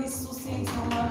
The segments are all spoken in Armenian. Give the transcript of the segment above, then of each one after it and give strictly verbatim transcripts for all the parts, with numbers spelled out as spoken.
Հիսուսի ինձ համար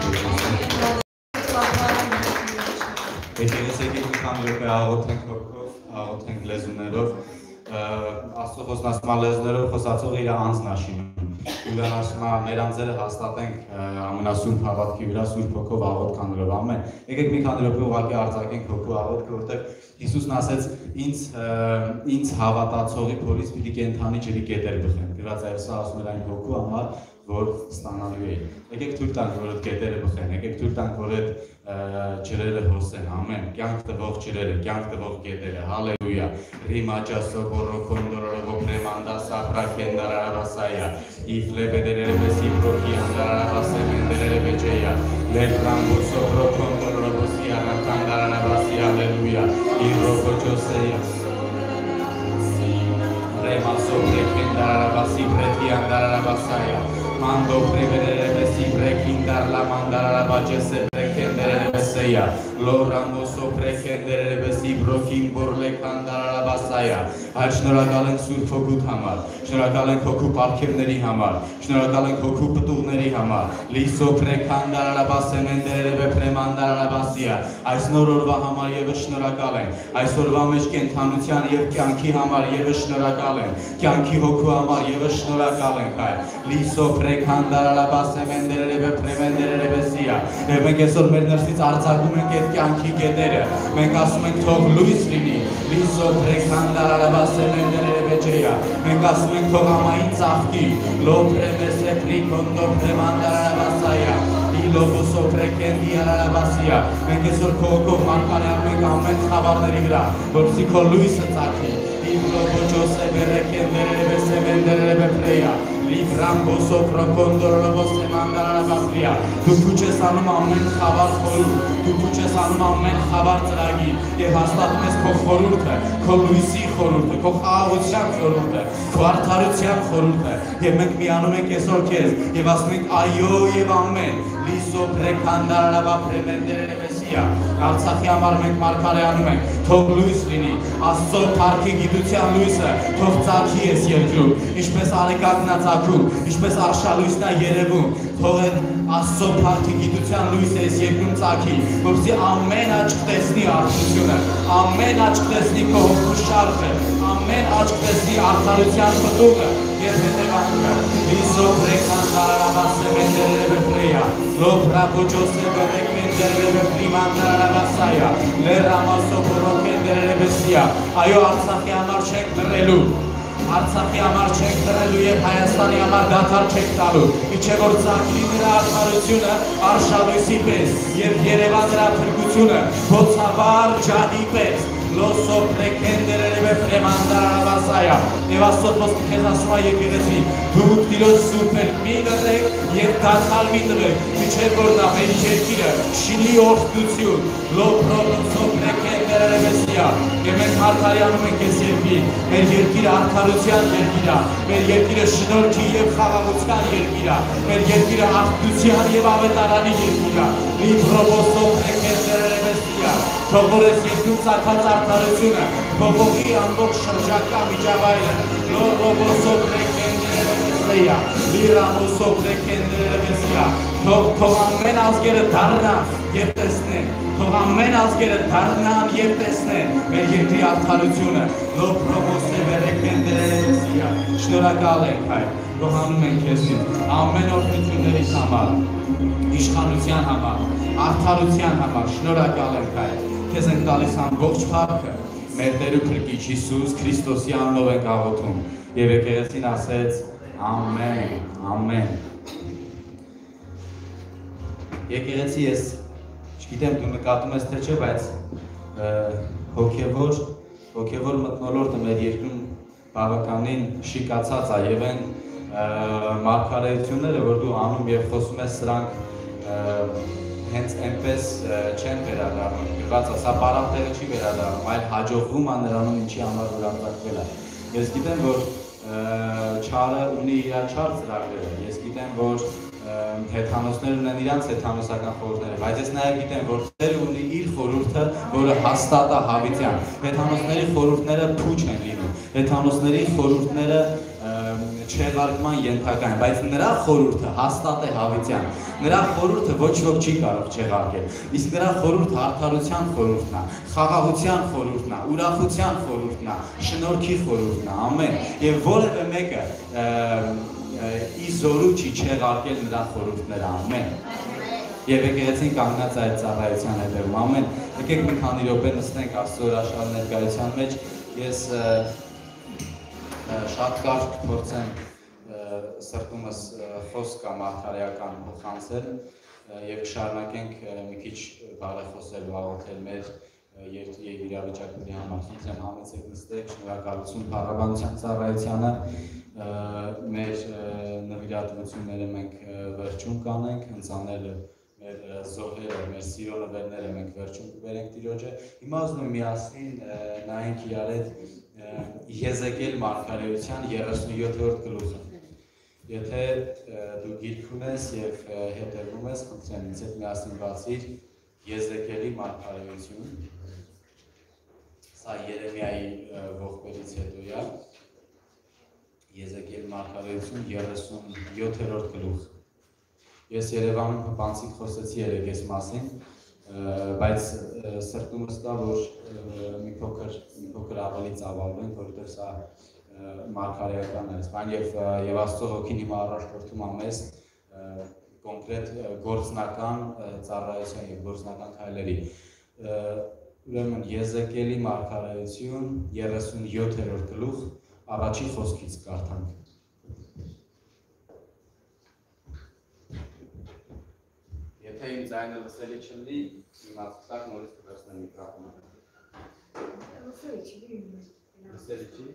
Եկեղեցիի մի քանի րոպե աղոթենք հոգով, աղոթենք լեզուներով, Աստծո խոսնասմա լեզուներով խոսացող իր անձն աշինում։ Ուրան ասում է մեր անձերը հաստատենք ամենասուրբ հավատքի վրա սուրբ հոգով աղոթք անելով ամեն։ Եկեք մի քանի րոպե ուղղակի արձակենք հոգու աղոթքը, որտեղ Հիսուսն ասեց ինձ ինձ հավատացողի փորից պիտի կենդանի ջրի կետեր բխեն։ Գրված է սա ասում էր այն հոգու համար, որ ստանալու է։ Եկեք թույլ տանք, որ այդ կետերը բխեն, եկեք թույլ տանք, որ այդ ջրերը հոսեն, ամեն, կյանք տվող ջրերը, կյանք տվող կետերը, հալելույա։ Ռիմաճա սոբորո կոնդորո պրեմանդա սապրակենդարարասայա, իֆլեբեդերևեսի պրոքի անդարարավասեմենդերերը վեջեյա, լերբրամբո սոբրո կոնդորո բոսի արականդարարավասի, հալելույա, իրոկոջոսեյա, ռեմասո պրեկենդարարավասի, պրետի անդարարավասայա, Mando prevedere si prekindar la mandara bacese prekendere beseya Lorando so prekendere besi brokin borle kandara basaya Şնորհակալ ենք Սուրբ Հոգուտ համար Շնորհակալ ենք հոգու պարգևների համար Շնորհակալ ենք հոգու պտուղների համար Լիսո պրեկանդara basemendere bepremandara basya Այս նոր օրվա համար եւս շնորհակալ ենք Այս օրվա մեջ կենթանության եւ կյանքի համար եւս շնորհակալ ենք Կյանքի հոգու համար եւս շնորհակալ ենք այ Լիսո Prekandara basemendere ve premendere besia. Մենք այսօր մեր ներսից արձակում ենք այդ կյանքի կետերը։ Մենք ասում ենք թող լույս լինի։ Լիսո prekandara basemendere vejeya. Մենք ասում ենք թող ամային ծաղկի։ Lo premese prikondo premandara basaya. Իլոբոսո պրեկենդիարարա բասիա Մենք այսօր քո հոգով մարգարեանում ենք ամեն խավարների վրա որպեսզի քո լույսը ծագի Իլոբոջոսե բերեկենդերերը բեսեմենդերերը բեպրեյա Լիբրամբոսո պրոկոնդորովոսե մանդարարա բասիա Դու քուչ ես անում ամեն խավար խորհուրդ Դու քուչ ես անում ամեն խավար ծրագիր Եվ հաստատում ես քո խորհուրդը Քո լույսի խորհուրդը Քո խաղաղության խորհուրդը Քո արդարության խորհուրդը Եվ մենք միանում ենք այսօր քեզ Եվ ասում ենք այո եւ ամեն Լիսո պրեկանդարավա պրեմենդերերը բեսիա Արցախի համար մենք մարգարեանում ենք Թող լույս լինի Աստծո փառքի գիտության լույսը Թող ծագի ես երկրում Ինչպես արեկակն է ծագում Ինչպես արշալույսն է երևում Թող Աստծո փառքի գիտության լույսը ես երկրում ծագի Որպեսզի ամեն աչք տեսնի արդարությունը Ամեն աչք տեսնի քո հոգու շարժը Ամեն աչք տեսնի արդարության պտուղը Եվ հետևանքը Լիսո պրեկանդարավա պրեմենդերերը բեպրեյա Լոբրաբոջոսե բեպրեկենդերերը բեպրիմանդարավա բասայա Լերամասո բորոկենդերերը բեսիա Այո Արցախի համար չենք լռելու Արցախի համար չենք լռելու եւ Հայաստանի համար դադար չենք տալու Իչե որ ծագի նրա արդարությունը արշալույսի պես եւ Երևան նրա փրկությունը փոցաբար ջահի պես Լոսո պրեկենդերերը բեպրեմանդարավա բասայա Եվ Աստծո խոսքը քեզ ասում է եկեղեցի Դու Տիրոջ սուրբեր մի լռեք եւ դադար մի տվեք Իչե որ նա մեր երկիրը շինի օրհնություն Լոբրոբոսո պրեկենդերերը բեսիա Եվ մենք մարգարեանում ենք այս երկիր Մեր երկիրը արդարության երկիր է Մեր երկիրը շնորհքի եւ խաղաղության երկիր է Մեր երկիրը աղբյուրության եւ ավետարանի երկիր է Լիբրոբոսո պրեկենդերերը բեսիա Թող որ այս երկրում ծագած արդարությունը փողոքի ամբողջ շրջակա միջավայրը Լոբրոբոսո պրեկենդերերը բեսիա Լիրամոսո պրեկենդերերը բեսիա Թող ամեն ազգերը դառնան եւ տեսնեն Թող ամեն ազգերը դառնան եւ տեսնեն մեր երկրի արդարությունը Լոբրոբոսե պրեկենդերերը բեսիա Շնորհակալ ենք հայր Գոհանում ենք քեզնից ամեն օրհնությունների համար իշխանության համար արդարության համար շնորհակալ ենք հայր Քեզ ենք տալիս ամբողջ փառքը մեր Տեր ու Փրկիչ Հիսուս Քրիստոսի անունով ենք աղոթում եւ եկեղեցին ասեց ամեն ամեն Եկեղեցի ես չգիտեմ դու նկատում ես թե չէ բայց հոգեվոր հոգեվոր մթնոլորտը մեր երկրում բավականին շիկացած է եւ այն մարգարեությունները որ դու անում եւ խոսում ես սրանք հենց այնպես չեն վերադառնում գրված է սա պարապտեղը չի վերադառնում այլ հաջողվում է նրանում ինչի համար որ արտադրվել է ես գիտեմ որ չարը ունի իր չար ծրագրերը ես գիտեմ որ հեթանոսներ ունեն իրանց հեթանոսական խորհուրդները բայց ես նաև գիտեմ որ Տերը ունի իր խորհուրդը որը հաստատ է հավիտյան հեթանոսների խորհուրդները փուչ են լինում հեթանոսների խորհուրդները չեղարկման ենթակա են, բայց նրա խորհուրդը հաստատ է հավիտյան։ Նրա խորհուրդը ոչ ոք չի կարող չեղարկել։ Իսկ նրա խորհուրդը արդարության խորհուրդն է, խաղաղության խորհուրդն է, ուրախության խորհուրդն է, շնորհքի խորհուրդն է, ամեն։ Եվ որևէ մեկը ի զորու չի չեղարկել նրա խորհուրդները, ամեն։ Եվ եկեղեցին կանգնած այդ ծառայության հետևում, ամեն։ Եկեք մի քանի րոպե նստենք Աստծո հրաշալի ներկայության մեջ։ Ես շատ կարճ կփորձեմ սրտումս խոսք կամ արդարեական փոխանցել եւ կշարունակենք մի քիչ բարեխոսել ու աղոթել մեր իրավիճակների համար։ Խնդրեմ համեցեք նստեք, շնորհակալություն փառաբանության ծառայությանը, մեր նվիրատվությունները մենք վերջում կանենք, հնձանելը մեր զոհերը, մեր սիրո նվերները մենք վերջում կբերենք Տիրոջը։ Հիմա ուզում եմ միասին նայենք իրար հետ Եզեկիել մարգարեության երեսունյոթերորդ գլուխը։ Եթե դու գիրք ունես եւ հետևում ես, խնդրեմ ինձ հետ միասին բացիր Եզեկիելի մարգարեություն։ Սա Երեմիայի ողբերից հետո է։ Եզեկիել մարգարեություն երեսունյոթերորդ գլուխ։ Ես Երևանում փոփանցիկ խոսեցի երեքես մասին, բայց սրտումս կա, որ մի փոքր մի փոքր ավելի ծավալվենք, որովհետև սա մարգարեական է, սպան եւ եւ Աստծո հոգին հիմա առաջորդում է մեզ կոնկրետ գործնական ծառայության եւ գործնական քայլերի։ Ուրեմն Եզեկիելի մարգարեություն երեսունյոթերորդ գլուխ առաջին խոսքից կարդանք։ Եթե իմ ձայնը լսելի չլինի, իմացեք նորից կվերցնեմ միկրոֆոնը։ Լսելի չի։ Լսելի չի։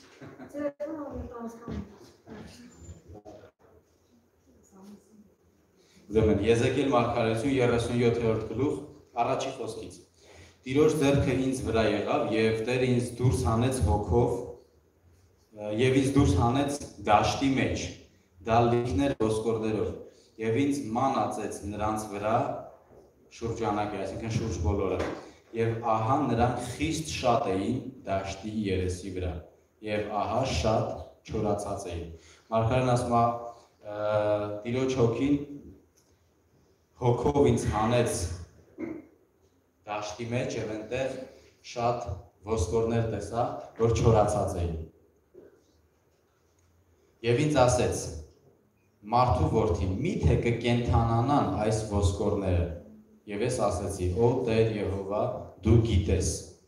Ուրեմն Եզեկիել մարգարեություն երեսունյոթերորդ գլուխ առաջի խոսքից։ Տիրոջ ձեռքը ինձ վրա եղավ եւ Տերը ինձ դուրս հանեց հոգով եւ ինձ դուրս հանեց դաշտի մեջ, դալիքներ ոսկորներով եւ ինձ ման ածեց նրանց վրա շուրջանակը, այսինքն շուրջ բոլորը։ Եվ ահա նրանք խիստ շատ էին դաշտի երեսի վրա եւ ահա շատ չորացած էին։ Մարգարեն ասում է Տիրոջ հոգին հոգով ինձ հանեց դաշտի մեջ եւ այնտեղ շատ ոսկորներ տեսա, որ չորացած էին։ Եվ ինձ ասեց. Մարդու որդի, միթե կկենդանանան այս ոսկորները։ Եվ ես ասեցի, ո Տեր Եհովա, դու գիտես։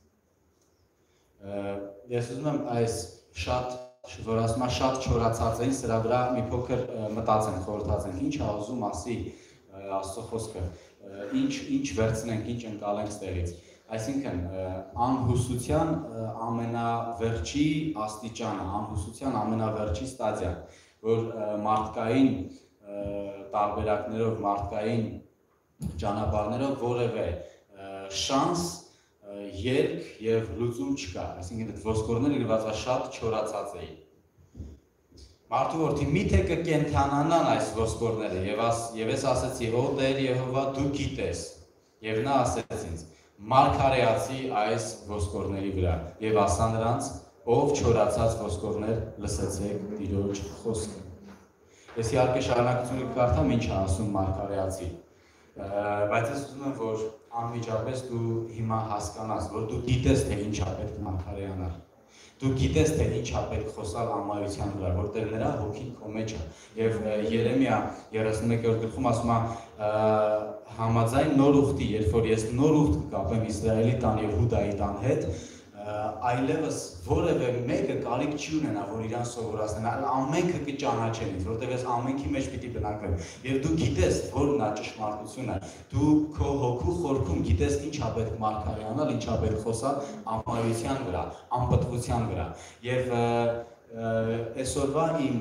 Ես ուզում եմ այս շատ, որ ասում եմ շատ չորացած էին, սրա վրա մի փոքր մտածենք, խորհրդածենք, ինչ է ուզում ասի Աստծո խոսքը, ինչ ինչ վերցնենք, ինչ ընկալենք ստեղից։ Այսինքն անհուսության ամենավերջի աստիճանը, անհուսության ամենավերջի ստադիան, որ մարդկային տարբերակներով, մարդկային ճանապարհներով որևէ շանս, երկ եւ լուծում չկա, այսինքն այդ ոսկորները գրված շատ չորացած էին։ Մարդու որդի, միթե կկենդանանան այս ոսկորները եւ եւ ես ասեցի, ո Տեր Եհովա, դու գիտես։ Եվ նա ասեց ինձ. Մարգարեացի այս ոսկորների վրա եւ ասա նրանց, ով չորացած ոսկորներ, լսեցեք Տիրոջ խոսքը։ Ես իհարկե շարունակությունը կկարդամ, ինչ է ասում մարգարեացի, բայց ես ուզում եմ, որ անմիջապես դու հիմա հասկանաս, որ դու գիտես, թե ինչ է պետք մարգարեանալ։ Դու գիտես, թե ինչ է պետք խոսալ ամայության վրա, որտեղ նրա հոգին քո մեջ է։ Եվ Երեմիա երեսունմեկերորդ գլխում ասում է համաձայն նոր ուխտի, երբ որ ես նոր ուխտ կկապեմ Իսրայելի տան եւ Հուդայի տան հետ, այլևս որևէ մեկը կարիք չի ունենա, որ իրան սովորացնեն, ամենքը կճանաչեն ինձ, որտեղ ես ամենքի մեջ պիտի բնակվեմ։ Եվ դու գիտես, որն է ճշմարտությունը, դու քո հոգու խորքում գիտես ինչ է պետք մարգարեանալ, ինչ է պետք խոսալ ամայության վրա, անպտղության վրա։ Եվ այսօրվա իմ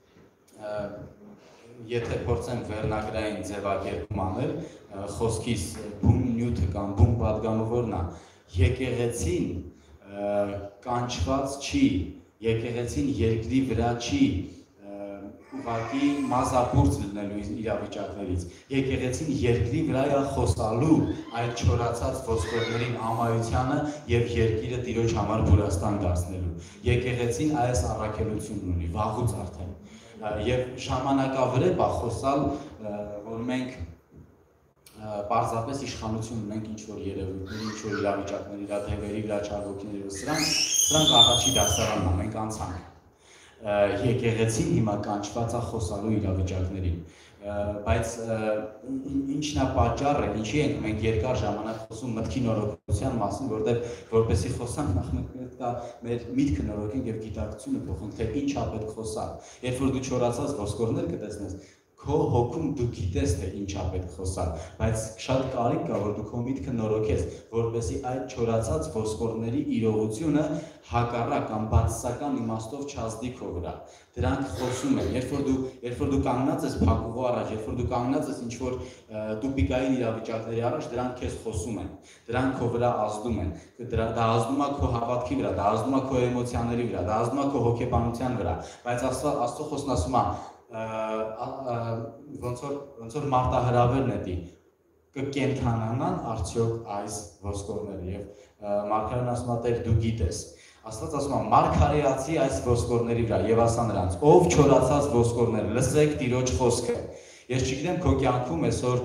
եթե փորձեմ վերնագրային ձևակերպում անել, խոսքիս բուն նյութը կամ բուն պատգամը որն է, եկեղեցին կանչված չի, եկեղեցին երկրի վրա չի ուղղակի մազապուրց լինելու իրավիճակներից։ Եկեղեցին երկրի վրա է խոսալու այդ չորացած ոսկորներին ամայությանը եւ երկիրը Տիրոջ համար Բուրաստան դարձնելու։ Եկեղեցին այս առաքելությունն ունի վաղուց արդեն։ Եվ ժամանակավրեպ է խոսալ, որ մենք պարզապես իշխանություն ունենք ինչ-որ երևույթների, ինչ-որ իրավիճակների, իրավիճակների վրա չարվոքների, սրանք սրանք առաջի դասարանն են, մենք անցանք։ Եկեղեցին հիմա կանչված է խոսալու իրավիճակներին, բայց ինչն է պատճառը, ինչի ենք մենք երկար ժամանակ խոսում մտքի նորոգության մասին, որտեղ որպեսզի խոսանք նախ պետք է մեր միտքը նորոգենք եւ գիտակցությունը փոխենք, թե ինչ է պետք խոսալ։ Երբ որ դու չորացած ոսկորներ կտեսնես, քո հոգում դու գիտես թե ինչա պետք խոսալ, բայց շատ կարիք կա, որ դու քո միտքը նորոգես, որպեսզի այդ չորացած ոսկորների իրողությունը հակառակ կամ բացասական իմաստով չազդի քո վրա։ Դրանք խոսում են, երբ որ դու երբ որ դու կանգնած ես փակուղու առաջ, երբ որ դու կանգնած ես ինչ-որ տուպիկային իրավիճակների առաջ, դրանք քեզ խոսում են, դրանք քո վրա ազդում են, դա ազդում է քո հավատքի վրա, դա ազդում է քո էմոցիաների վրա, դա ազդում է քո հոգեբանության վրա, բայց Աստծո խոսքն ասում է ոնց որ ոնց որ մարտահրավերն է դի կկենթանանան արդյոք այս ոսկորները եւ մարգարեն ասում է Տեր դու գիտես Աստված ասում է մարգարեացի այս ոսկորների վրա եւ ասա նրանց ով չորացած ոսկորներ լսեք Տիրոջ խոսքը ես չգիտեմ քո կյանքում այսօր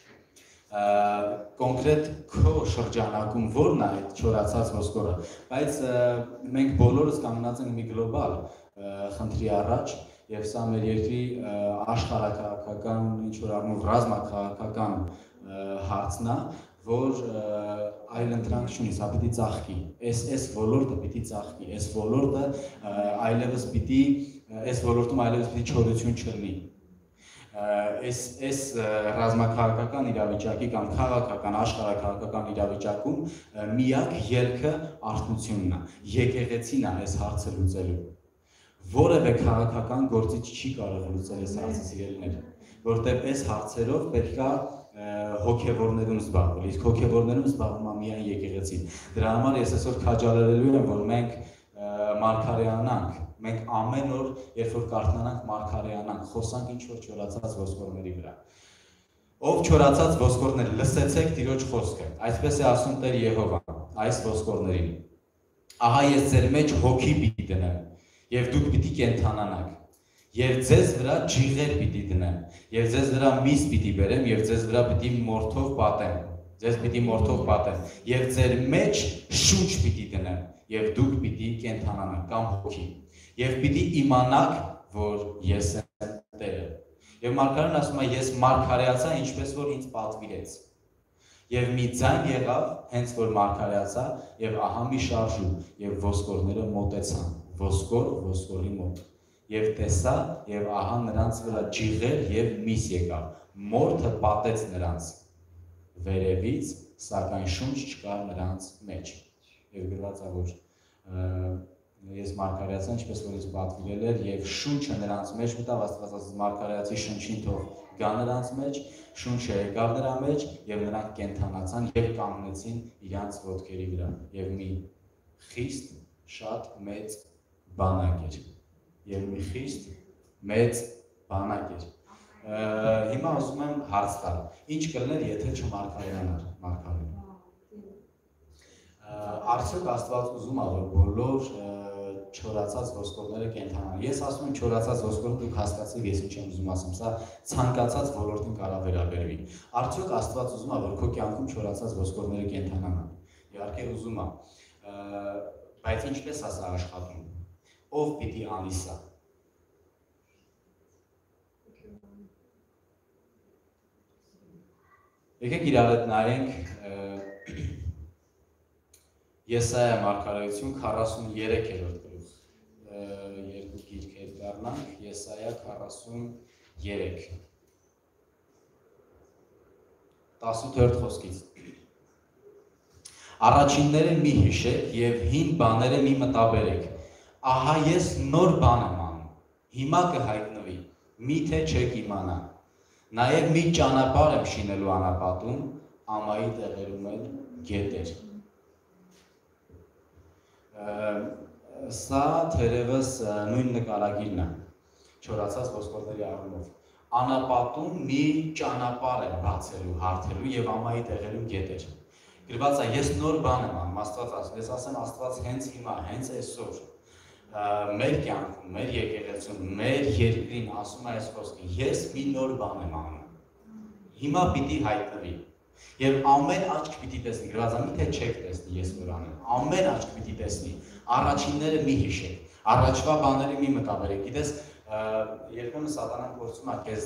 կոնկրետ քո շրջանակում որն է այդ չորացած ոսկորը բայց մենք բոլորս կանգնած ենք մի գլոբալ խնդրի առաջ Եվ սա մեր երկրի աշխարհաքաղաքական, ինչ-որ առումով ռազմաքաղաքական հարցն է, որ այլընտրանք չունի, սա պիտի ծաղկի, այս ոլորտը պիտի ծաղկի, այս ոլորտը այլևս պիտի, այս ոլորտում այլևս պիտի չորություն չլինի։ Այս ռազմաքաղաքական իրավիճակի կամ քաղաքական, աշխարհաքաղաքական իրավիճակում միակ ելքը արթնությունն է, եկեղեցին է այս հարցը լուծելու։ Որևէ քաղաքական գործիչ չի կարող լուծել այս հարցը սիրելիներ, որտեղ այս հարցերով պետք է հոգևորներում զբաղվել, իսկ հոգևորներում զբաղվում է միայն եկեղեցին։ Դրա համար ես այսօր քաջալերելու եմ, որ մենք մարգարեանանք, մենք ամեն օր, երբ որ կարդանանք մարգարեանանք, խոսանք ինչ-որ չորացած ոսկորների վրա։ Ով չորացած ոսկորներ, լսեցեք Տիրոջ խոսքը, այսպես է ասում Տեր Եհովան, այս ոսկորներին։ Ահա ես ձեր մեջ հոգի պիտի դնեմ Եվ դուք պիտի կենթանանաք, և ձեզ վրա ջիղեր պիտի դնեմ, և ձեզ վրա միս պիտի բերեմ, և ձեզ վրա պիտի մորթով պատեմ, ձեզ պիտի մորթով պատեմ, և ձեր մեջ շունչ պիտի դնեմ, և դուք պիտի կենթանանաք կամ հոգի, և պիտի իմանաք, որ ես եմ Տերը։ Եվ մարգարեն ասում է, ես մարգարեացա, ինչպես որ ինձ պատվիրեց։ Եվ մի ձայն եղավ, հենց որ մարգարեացա, և ահա մի շարժու, և ոսկորները մոտեցան։ Ոսկոր, ոսկորի մոտ, և տեսա, և ահա նրանց վրա ջիղեր և միս եկավ, մորթը պատեց նրանց վերևից, սակայն շունչ չկար նրանց մեջ, և գրված է, որ ես մարգարեացա, ինչպես որ ինձ պատվիրել էր, և շունչը նրանց մեջ մտավ, Աստված ասաց մարգարեացի շնչին թող գա նրանց մեջ, շունչը եկավ նրա մեջ, և նրանք կենթանացան և կանգնեցին իրանց ոտքերի վրա, և մի խիստ շատ մեծ բանակ էր, և մի խիստ մեծ բանակ էր։ Հիմա ասում եմ հարց տալ, ինչ կլներ, եթե չմարգարեանար մարգարեն։ Արդյոք Աստված ուզում է, որ բոլոր չորացած ոսկորները կենթանան։ Ես ասում եմ չորացած ոսկորը դուք հասկացեք, ես ինչ եմ ուզում ասեմ, սա ցանկացած ոլորտին կարող վերաբերվի։ Արդյոք Աստված ուզում է, որ քո կյանքում չորացած ոսկորները կենթանանան։ Իհարկե ուզում է, բայց ինչպես է սա աշխատում։ Ով պիտի անի սա։ Եկեք իրար հետ նայենք Եսայա մարգարեություն քառասուններեք-րդ գլուխ, երկու գիրք հետ դառնանք, Եսայա քառասուններեք, տասնութերորդ խոսքից։ Առաջինները մի հիշեք և հին բաները մի մտաբերեք, ահա ես նոր բան եմ անում, հիմա կհայտնվի, միթե չեք իմանա, նաև մի ճանապարհ եմ շինելու անապատում, ամայի տեղերում էլ գետեր։ Սա թերևս նույն նկարագիրն է, չորացած ոսկորների առումով։ Անապատում մի ճանապարհ է բացելու, հարթելու եւ ամայի տեղերում գետեր։ Գրված է, ես նոր բան եմ անում, Աստված ասում, ես ասեմ Աստված հենց հիմա, հենց այսօր մեր կյանքում, մեր եկեղեցում, մեր երկրին ասում է այս խոսքը, ես մի նոր բան եմ անում։ Հիմա պիտի հայտնվի։ Եվ ամեն աչք պիտի տեսնի, գրված է, միթե չեք տեսնի ես որ անեմ, ամեն աչք պիտի տեսնի, առաջինները մի հիշեք, առաջվա բաները մի մտաբերեք, գիտես, երբեմն սատանան փորձում է քեզ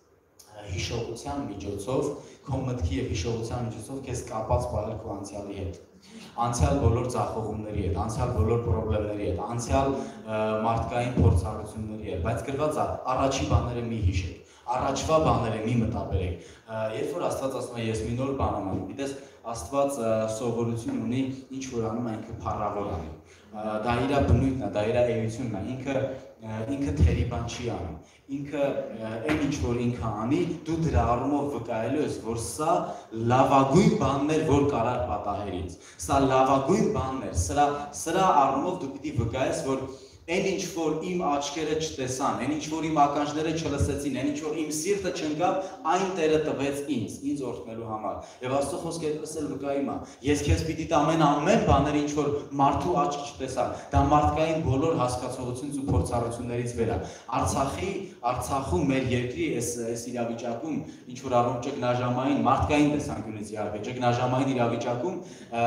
հիշողության միջոցով, քո մտքի եւ հիշողության միջոցով քեզ կապած բարել քո անցյալի հետ, անցյալ բոլոր ձախողումների հետ, անցյալ բոլոր խնդիրների հետ, անցյալ մարդկային փորձառությունների հետ, բայց գրված է, առաջի բաները մի հիշեք, առաջվա բաները մի մտաբերեք, երբ որ Աստված ասում է ես մի նոր բան եմ անում, գիտես, Աստված սովորություն ունի, ինչ որ անում է ինքը փառավոր անում, դա իր բնույթն է, դա իր էությունն է, ինքը ինքը թերի բան չի անում, ինքը այն ինչ որ ինքը անի, դու դրա առումով վկայելու ես, որ սա լավագույն բանն էր, որ կարար պատահեր ինձ, սա լավագույն բանն էր, սրա սրա առումով դու պիտի վկայես, որ այն ինչ որ իմ աչքերը չտեսան, այն ինչ որ իմ ականջները չլսեցին, այն ինչ որ իմ սիրտը չընկավ, այն Տերը տվեց ինձ, ինձ օրհնելու համար։ Եվ Աստծո խոսքը այդպես էլ վկայում է։ Ես քեզ պիտի տամեն ամեն բաները, ինչ որ մարդու աչք չտեսան, դա մարդկային բոլոր հասկացողությունից ու փորձառություններից վեր է։ Արցախի, Արցախում մեր երկրի այս այս իրավիճակում, ինչ որ առում ճգնաժամային, մարդկային տեսանկյունից իհարկե, ճգնաժամային իրավիճակում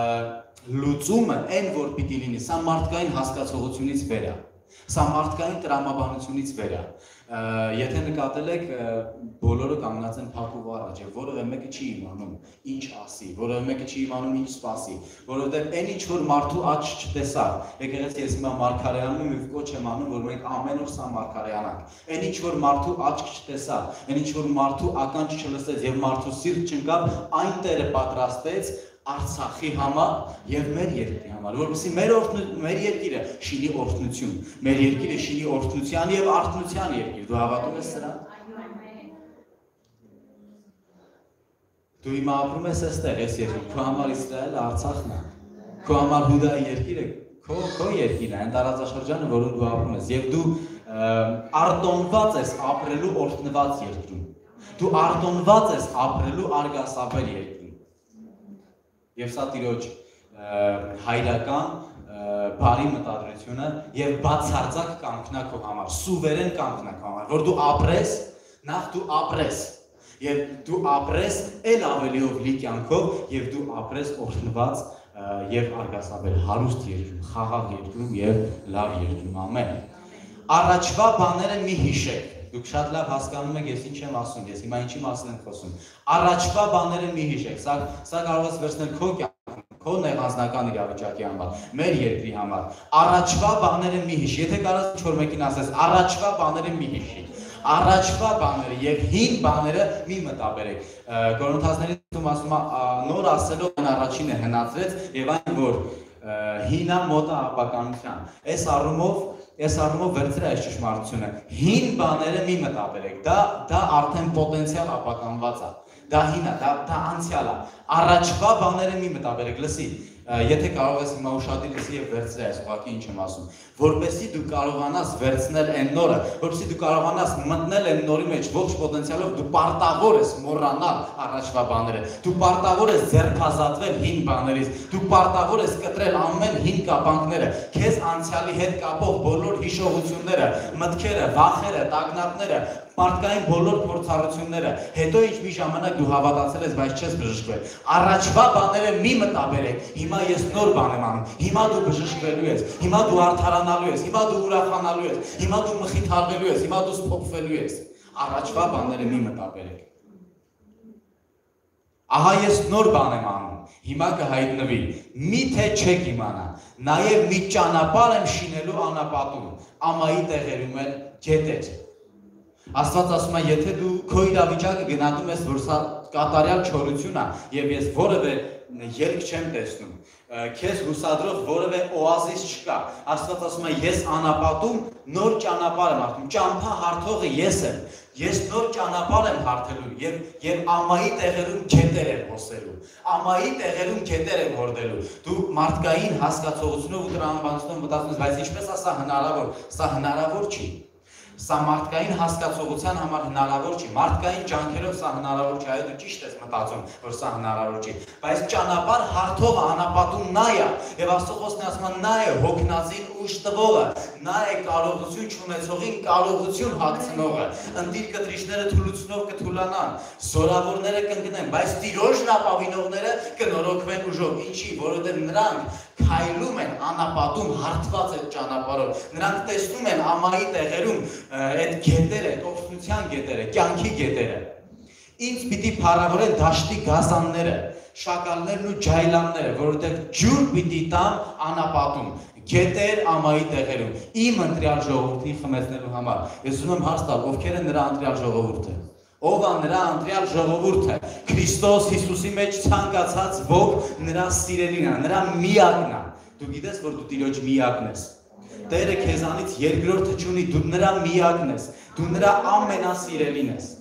լուծումը այն որ պիտի լինի, սա մարդկային հասկացողությունից վեր է։ Սա մարդկային տրամաբանությունից վեր է։ Եթե նկատել եք, բոլորը կանգնած են փակուղ առաջ, եւ որևէ մեկը չի իմանում ինչ ասի, որևէ մեկը չի իմանում ինչ սպասի, որովհետեւ այն ինչ որ մարդու աչք չտեսավ, եկեղեցի ես հիմա մարգարեանում եւ կոչ եմ անում, որ մենք ամեն օր սա մարգարեանանք։ Այն ինչ որ մարդու աչք չտեսավ, այն ինչ որ մարդու ականջ չլսեց եւ մարդու սիրտ չընկավ, այն Տերը պատրաստեց Արցախի համար եւ մեր երկրի համար, որովհետեւ մեր մեր երկիրը շինի օրհնություն, մեր երկիրը շինի օրհնության եւ արթնության երկիր։ Դու հավատում ես սրան։ Դու հիմա ապրում ես այստեղ, այս երկրում, քո համար Իսրայելը Արցախն է, քո համար Հուդայի երկիրը, քո քո երկիրն է, այն տարածաշրջանը, որում դու ապրում ես, եւ դու արտոնված ես ապրելու օրհնված երկրում։ Դու արտոնված ես ապրելու արգասաբեր երկրում։ Եվ սա Տիրոջ հայրական բարի մտադրությունը եւ բացարձակ կանգնա քո համար, սուվերեն կանգնա քո համար, որ դու ապրես, նախ դու ապրես եւ դու ապրես ել ավելիով լի կյանքով եւ դու ապրես օրհնված եւ արգասաբեր հարուստ երկրում, խաղաղ երկրում եւ լավ երկրում, ամեն։ Առաջվա բաները մի հիշեք։ Դուք շատ լավ հասկանում եք ես ինչ եմ ասում, ես հիմա ինչի մասին եմ խոսում։ Առաջվա բաները մի հիշեք, սա սա կարող է վերցնել քո կյանքում, քո նեղանձնական իրավիճակի համար, մեր երկրի համար։ Առաջվա բաները մի հիշ, եթե կարող ես ինչ-որ մեկին ասես, առաջվա բաները մի հիշի։ Առաջվա բաները եւ հին բաները մի մտաբերեք։ Կորինթացիներին ասում է նոր ասելով այն առաջինը հնացրեց եւ այն որ հինա մոտա ապականության։ Այս առումով Ես առումով վերցրի այս ճշմարտությունը, հին բաները մի մտաբերեք, դա դա արդեն պոտենցիալ ապականված է, դա հին է, դա դա անցյալ է, առաջվա բաները մի մտաբերեք, լսի, եթե կարող ես հիմա ուշադիր լսի եւ վերցրի այս ուղղակի ինչ եմ ասում, որպեսզի դու կարողանաս վերցնել այն նորը, որպեսզի դու կարողանաս մտնել այն նորի մեջ ողջ պոտենցիալով, դու պարտավոր ես մոռանալ առաջվա բաները, դու պարտավոր ես ձեռքազատվել հին բաներից, դու պարտավոր ես կտրել ամեն հին կապանքները, քեզ անցյալի հետ կապող բոլոր հիշողությունները, մտքերը, վախերը, տագնապները, մարդկային բոլոր փորձառությունները, հետո ինչ մի ժամանակ դու հավատացել ես, բայց չես բժշկվել։ Առաջվա բաները մի մտաբերեք, հիմա ես նոր բան եմ անում, հիմա դու բժշկվելու ես, հիմա դու արդարանալու ես, հիմա դու ուրախանալու ես, հիմա դու մխիթարվելու ես, հիմա դու սփոփվելու ես։ Առաջվա բաները մի մտաբերեք։ Ահա ես նոր բան եմ անում, հիմա կհայտնվի, միթե չեք իմանա, նաև մի ճանապարհ եմ շինելու անապատում, ամայի տեղերում էլ գետեր։ Աստված ասում է, եթե դու քո իրավիճակը գնահատում ես, որ սա կատարյալ չորություն է, եւ ես որևէ ելք չեմ տեսնում, քեզ հուսադրող որևէ օազիս չկա, Աստված ասում է, ես անապատում նոր ճանապարհ եմ հարթում, ճամփա հարթողը ես եմ, ես նոր ճանապարհ եմ հարթելու եւ եւ ամայի տեղերում գետեր եմ հոսելու, ամայի տեղերում գետեր եմ հորդելու։ Դու մարդկային հասկացողությունով ու տրամաբանությունով մտածում ես, բայց ինչպես է սա հնարավոր, սա հնարավոր չի։ Սա մարդկային հասկացողության համար հնարավոր չի, մարդկային ջանքերով սա հնարավոր չի, այո դու ճիշտ ես մտածում, որ սա հնարավոր չի, բայց ճանապարհ հարթողը անապատում նա է, եւ Աստծո խոսքն ասում է նա է հոգնածին ուժ տվողը, նա է կարողություն չունեցողին կարողություն հագցնողը, ընտիր կտրիչները թուլությունով կթուլանան, զորավորները կընկնեն, բայց Տիրոջն ապավինողները կնորոգվեն ուժով, ինչի, որովհետեւ նրանք քայլում են անապատում հարթված այդ ճանապարհով, նրանք տեսնում են ամայի տեղերում այդ գետերը, այդ օգնության գետերը, կյանքի գետերը։ Ինձ պիտի փառավորեն դաշտի գազանները, շակալներն ու ջայլանները, որովհետև ջուր պիտի տամ անապատում, գետեր ամայի տեղերում, իմ ընտրյալ ժողովրդին խմեցնելու համար։ Ես ուզում եմ հարց տալ, ովքեր են նրա ընտրյալ ժողովուրդը։ Ով է նրա ընտրյալ ժողովուրդը։ Քրիստոս Հիսուսի մեջ ցանկացած ոք նրա սիրելին է, նրա միակն է։ Դու գիտես, որ դու Տիրոջ միակն ես։ Տերը քեզանից երկրորդը չունի, դու նրա միակն ես, դու նրա ամենասիրելին ես։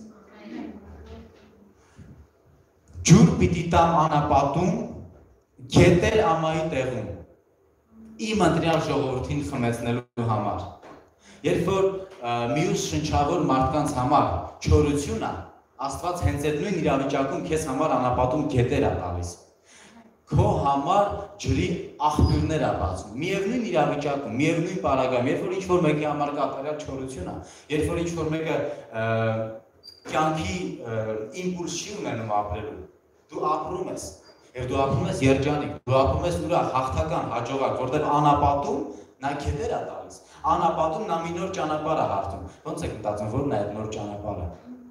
Ջուր պիտի տամ անապատում, գետեր ամայի տեղում, իմ ընտրյալ ժողովրդին խմեցնելու համար։ Երբ որ մյուս շնչավոր մարդկանց համար չորություն է, Աստված հենց այդ նույն իրավիճակում քեզ համար անապատում գետեր է տալիս։ Քո համար ջրի աղբյուրներ է բացում։ Միևնույն իրավիճակում, միևնույն պարագայում, երբ որ ինչ-որ մեկի համար կատարյալ չորություն է, երբ որ ինչ-որ մեկը կյանքի իմպուլս չի ունենում ապրելու, դու ապրում ես, եւ դու ապրում ես երջանիկ, դու ապրում ես ուրախ, հաղթական, հաջողակ, որտեղ անապատում նա գետեր է տալիս։ Անապատում նա մի նոր ճանապարհ է հարթում։ Ոնց եք մտածում, որն է այդ նոր ճանապարհը։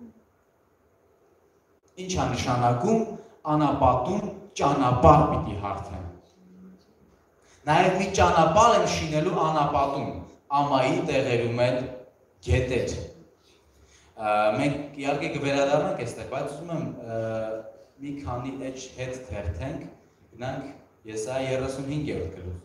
Ինչ է նշանակում անապատում ճանապարհ պիտի հարթեմ։ Նաև մի ճանապարհ եմ շինելու անապատում, ամայի տեղերում են գետեր։ Մենք իհարկե կվերադառնանք այստեղ, բայց ուզում եմ մի քանի էջ հետ թերթենք, գնանք Եսայա երեսունհինգերորդ գլուխ։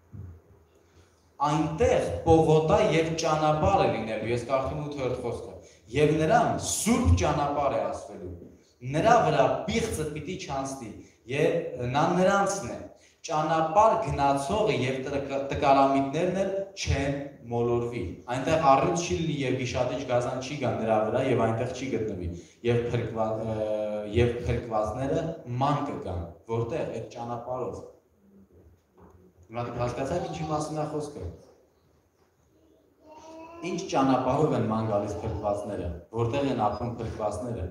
Այնտեղ պողոտա եւ ճանապարհ է լինելու, ես կարդում ութերորդ խոսքը, եւ նրան սուրբ ճանապարհ է ասվելու, նրա վրա պիղծը պիտի չանցնի, եւ նա նրանցն է, ճանապարհ գնացողը եւ տկարամիտներն էլ չեն մոլորվի, այնտեղ առյուծ չի լինի եւ գիշատիչ գազան չի գա նրա վրա եւ այնտեղ չի գտնվի, եւ եւ փրկվածները ման կգան, որտեղ այդ ճանապարհով։ Հիմա դուք հասկացաք ինչի մասին է խոսքը։ Ինչ ճանապարհով են ման գալիս փրկվածները, որտեղ են ապրում փրկվածները։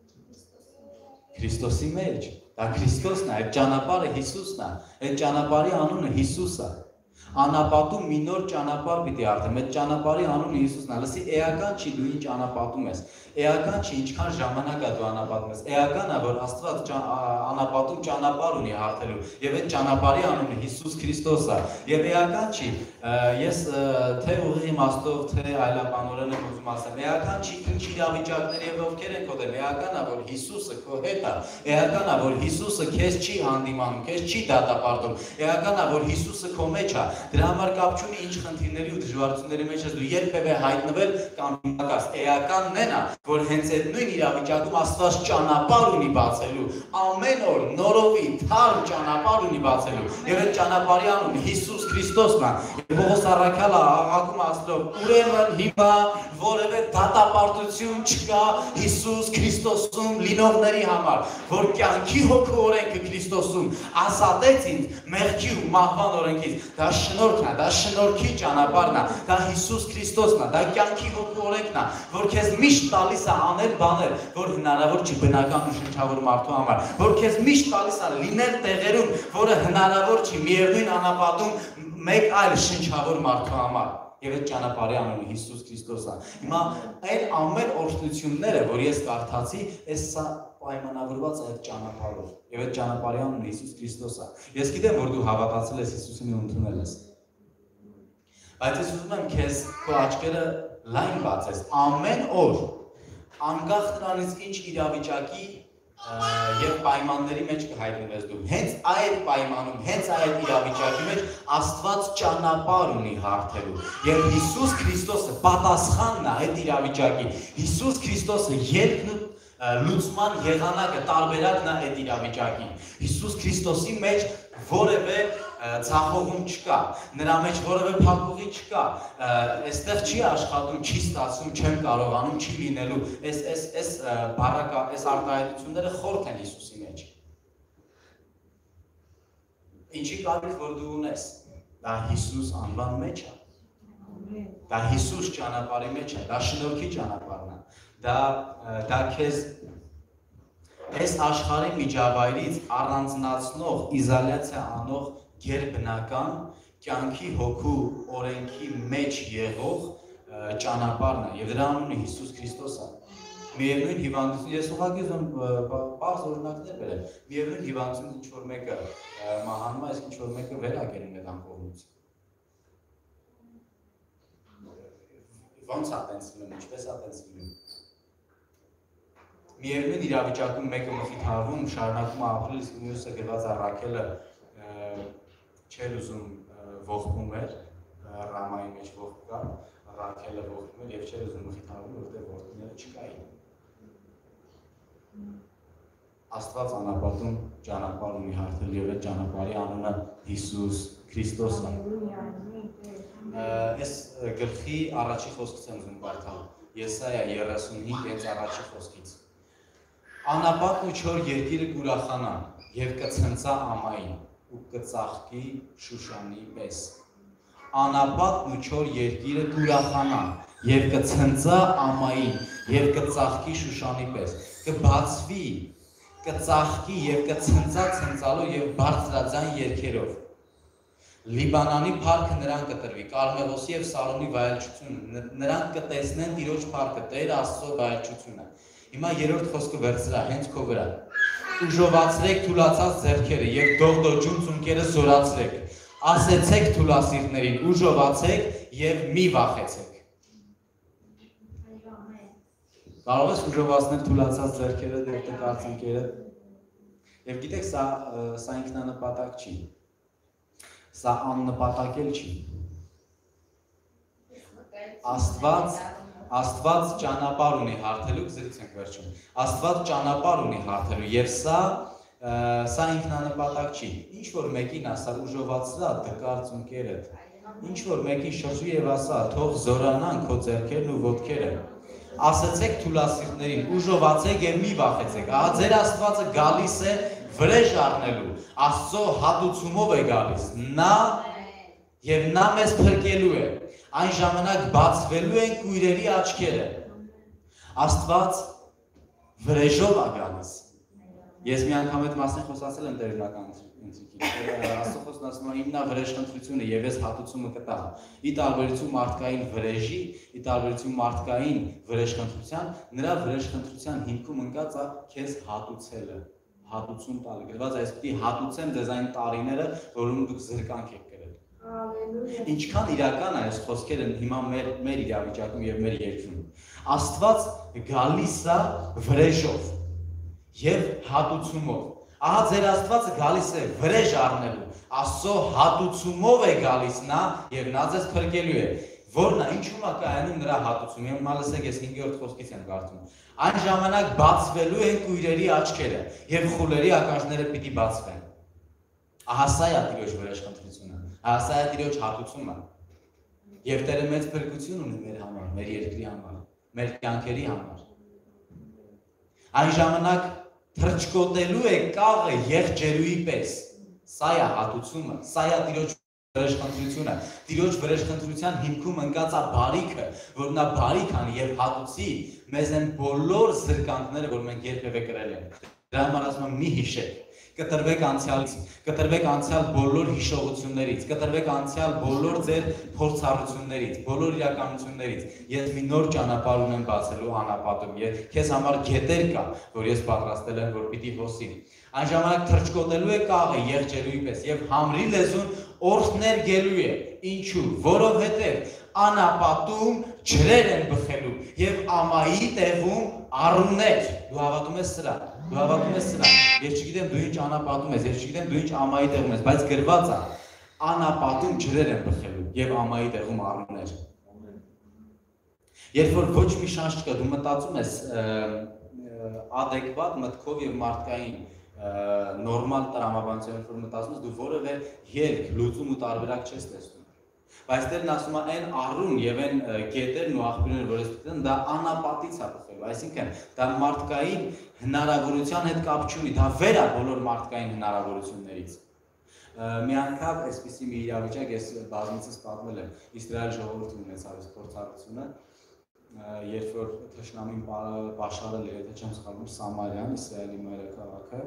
Քրիստոսի մեջ, դա Քրիստոսն է, այդ ճանապարհը Հիսուսն է, այդ ճանապարհի անունը Հիսուս է։ Անապատում մի նոր ճանապարհ պիտի արդեմ, այդ ճանապարհի անունը Հիսուսն է, լսի էական չի դու ինչ անապատում ես, էական չի ինչքան ժամանակ է դու անապատում ես, էական է որ Աստված անապատում ճանապարհ ունի հարթելու եւ այդ ճանապարհի անունը Հիսուս Քրիստոս է եւ էական չի ես թե ուղիղ իմաստով թե այլաբանորեն եմ ուզում ասեմ, էական չի ինչ իրավիճակներ եւ ովքեր են քո դեմ, էական է որ Հիսուսը քո հետ է, էական է որ Հիսուսը քեզ չի հանդիմանում, քեզ չի դատապարտում, էական է որ Հիսուսը քո մեջ է։ Դրա համար կապ չունի ինչ խնդիրների ու դժվարությունների մեջ ես դու երբևէ հայտնվել կամ իմակաս, էականն է, որ հենց այդ նույն իրավիճակում Աստված ճանապարհ ունի բացելու, ամեն օր նորովի թարմ ճանապարհ ունի բացելու, եւ այդ ճանապարհի անունը Հիսուս Քրիստոսն է։ Պողոս առաքյալը աղաղակում ասելով, ուրեմն հիմա որևէ դատապարտություն չկա Հիսուս Քրիստոսում լինողների համար, որ կյանքի հոգու օրենքը Քրիստոսում ազատեց ինձ մեղքի ու մահվան օրենքից։ Դա շնորհքն է, դա շնորհքի ճանապարհն է, դա Հիսուս Քրիստոսն է, դա կյանքի հոգու օրենքն է, որ քեզ միշտ տալիս է անել բաներ, որ հնարավոր չի բնական ու շնչավոր մարդու համար, որ քեզ միշտ տալիս է լինել տեղերում, որը հնարավոր չի միևնույն անապատում մեկ այլ շնչավոր մարդու համար։ Եվ այդ ճանապարհի անունը Հիսուս Քրիստոս է։ Հիմա այն ամեն օրհնությունները, որ ես կարդացի, այս սա պայմանավորված է այդ ճանապարհով։ Եվ այդ ճանապարհի անունը Հիսուս Քրիստոս է։ Ես գիտեմ, որ դու հավատացել ես Հիսուսին ու ընդունել ես։ Բայց ես ուզում եմ քեզ քո աչքերը լայն բացես ամեն օր, անկախ նրանից ինչ իրավիճակի եւ պայմանների մեջ կհայտնվես դու։ Հենց այդ պայմանում, հենց այդ իրավիճակի մեջ Աստված ճանապարհ ունի հարթելու։ Եվ Հիսուս Քրիստոսը պատասխանն է այդ իրավիճակի։ Հիսուս Քրիստոսը ելքն ու լուծման եղանակը, տարբերակն է այդ իրավիճակի։ Հիսուս Քրիստոսի մեջ որևէ ցախողում չկա, նրա մեջ որևէ փակուղի չկա, այստեղ չի աշխատում, չի ստացվում, չեմ կարողանում, չի լինելու, այս այս այս բառակա, այս արտահայտությունները խորթ են Հիսուսի մեջ։ Ինչի կարիք որ դու ունես, դա Հիսուս անվան մեջ է, դա Հիսուս ճանապարհի մեջ է, դա շնորհքի ճանապարհն է, դա դա քեզ այս աշխարհի միջավայրից առանձնացնող, իզոլյացիա անող գերբնական կյանքի հոգու օրենքի մեջ եղող ճանապարհն է, եւ դրա անունը Հիսուս Քրիստոս է։ Միևնույն հիվանդություն, ես ուղղակի ուզում բարձ օրինակներ բերեմ, միևնույն հիվանդություն ինչ որ մեկը մահանում է, իսկ ինչ որ մեկը վերակերում է դանկողնից։ Ոնց է տենց լինում, ինչպես է տենց լինում։ Միևնույն իրավիճակում մեկը մխիթարվում, շարունակում է ապրել, իսկ մյուսը գրված է Ռաքելը չէր ուզում ողբում էր, Ռամայի մեջ ողբ կա, Ռաքելը ողբում էր եւ չէր ուզում մխիթարվում, որտեղ որդիները չկային։ Աստված անապատում ճանապարհ ունի հարթել եւ այդ ճանապարհի անունը Հիսուս Քրիստոս է։ Այս գլխի առաջի խոսքից եմ ուզում կարդալ, Եսայա երեսունհինգ հենց առաջի խոսքից։ Անապատն ու չոր երկիրը կուրախանա եւ կցնցա ամային ու կծաղկի Շուշանի պես։ Անապատն ու չոր երկիրը կուրախանա եւ կցնցա ամային եւ կծաղկի Շուշանի պես։ Կբացվի, կծաղկի եւ կցնցա ցնցալու եւ բարձրաձայն երգերով։ Լիբանանի փառքը նրան կտրվի, Կարմելոսի եւ Սարոնի վայելչությունը, նրանք կտեսնեն Տիրոջ փառքը, Տեր Աստծո վայելչությունը։ Հիմա երրորդ խոսքը վերցրա, հենց քո վրա։ Ուժովացրեք թուլացած ձեռքերը եւ դողդոջուն ծունկերը զորացրեք։ Ասեցեք թուլասիրտներին, ուժովացեք եւ մի վախեցեք։ Կարող ես ուժովացնել թուլացած ձեռքերը, դողդոջուն ծունկերը։ Եվ գիտեք, սա սա ինքնանպատակ չի։ Սա աննպատակ էլ չի։ Աստված Աստված ճանապարհ ունի հարթելու, զրույց ենք վերջում։ Աստված ճանապարհ ունի հարթելու եւ սա սա ինքնանպատակ չի։ Ինչ որ մեկին ասա ուժովացրա դկար ծունկերդ։ Ինչ որ մեկին շրջի եւ ասա թող զորանան քո ձեռքերն ու ոտքերը։ Ասացեք թուլասիրտներին, ուժովացեք եւ մի վախեցեք։ Ահա ձեր Աստվածը գալիս է վրեժ առնելու, Աստծո հատուցումով է գալիս, նա եւ նա մեզ փրկելու է, այն ժամանակ բացվելու են կույրերի աչքերը, Աստված վրեժով է գալիս, ես մի անգամ այդ մասն խոսացել եմ տերնական ընթրիքին, Աստծո խոսքն ասում է հիմնա վրեժխնդրությունը եւ ես հատուցումը կտա, ի տարբերություն մարդկային վրեժի, ի տարբերություն մարդկային վրեժխնդրության, նրա վրեժխնդրության հիմքում ընկած է քեզ հատուցելը, հատուցում տալը, գրված է այսպետի հատուցեմ ձեզ այն տարիները, որում դուք զրկանք եք կրել։ Ինչքան իրական է այս խոսքերը հիմա մեր մեր իրավիճակում եւ մեր երկրում։ Աստված գալիս է վրեժով եւ հատուցումով։ Ահա ձեր Աստվածը գալիս է վրեժ առնելու, Աստծո հատուցումով է գալիս նա եւ նա ձեզ փրկելու է։ Որն է, ինչու՞մ է կայանում նրա հատուցումը։ Հիմա լսեք, ես հինգերորդ խոսքից եմ կարդում։ Այն ժամանակ բացվելու են կույրերի աչքերը եւ խուլերի ականջները պիտի բացվեն։ Ահա սա է Տիրոջ վրեժխնդրությունը, ահա սա է Տիրոջ հատուցումը։ Եվ Տերը մեծ փրկություն ունի մեր համար, մեր երկրի համար, մեր կյանքերի համար։ Այն ժամանակ թրջկոտելու է կաղը եղջերուի պես։ Սա է հատուցումը, սա է Տիրոջ վրեժխնդրությունը, Տիրոջ վրեժխնդրության հիմքում ընկած է բարիքը, որ նա բարիք անի եւ հատուցի մեզ են բոլոր զրկանքները, որ մենք երբևէ կրել ենք։ Դրա համար ասում եմ մի հիշեք, կտրվեք անցյալից, կտրվեք անցյալ բոլոր հիշողություններից, կտրվեք անցյալ բոլոր ձեր փորձառություններից, բոլոր իրականություններից։ Ես մի նոր ճանապարհ ունեմ բացելու անապատում, եւ քեզ համար գետեր կա, որ ես պատրաստել եմ, որ պիտի հոսի։ Այն ժամանակ թրջկոտելու է կաղը եղջերուի պես եւ համրի լեզուն օրհներ գելու է։ Ինչու՞, որովհետեւ անապատում ջրեր են բխելու եւ ամայի տեղում առուներ։ Դու հավատում ես սրա։ Դու հավատում ես սրա։ Ես չգիտեմ դու ինչ անապատում ես, ես չգիտեմ դու ինչ ամայի տեղում ես, բայց գրված է անապատում ջրեր են բխելու եւ ամայի տեղում առուներ։ Երբ որ ոչ մի շանս չկա, դու մտածում ես ադեկվատ մտքով եւ մարդկային նորմալ տրամաբանության որ մտածում ես դու որևէ երկ լուծում ու տարբերակ չես տեսնում։ Բայց դեռ ասում են այն առուն եւ այն կետերն ու աղբյուրները որ ես դիտեմ դա անապատից է բխելու, այսինքն դա մարդկային հնարավորության հետ կապ չունի, դա վեր է բոլոր մարդկային հնարավորություններից։ Մի անգամ այսպիսի մի իրավիճակ ես բազմիցս պատմել եմ Իսրայել ժողովուրդը ունեցավ այս փորձառությունը, երբ որ թշնամին պաշարել էր, եթե չեմ սխալվում, Սամարիան, Իսրայելի մայրաքաղաքը,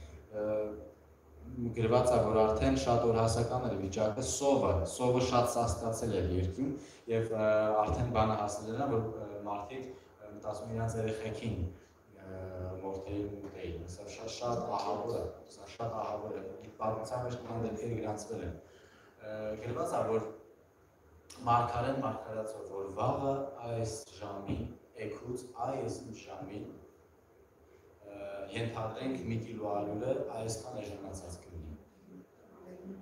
գրված է, որ արդեն շատ օրհասական էր վիճակը, սովը, սովը շատ սաստկացել էր երկրում եւ արդեն բանը հասել էր, որ մարդիկ մտածում իրենց երեխեքին մորթեին ուտեին, սա շատ շատ ահավոր է, սա շատ ահավոր է, պատմության մեջ նման դեպքեր գրանցվել են։ Գրված է, որ մարգարեն մարգարացով, որ վաղը այս ժամին, էգուց այս ժամին ենթադրենք մի կիլո ալյուրը այսքան էժանացած կլինի։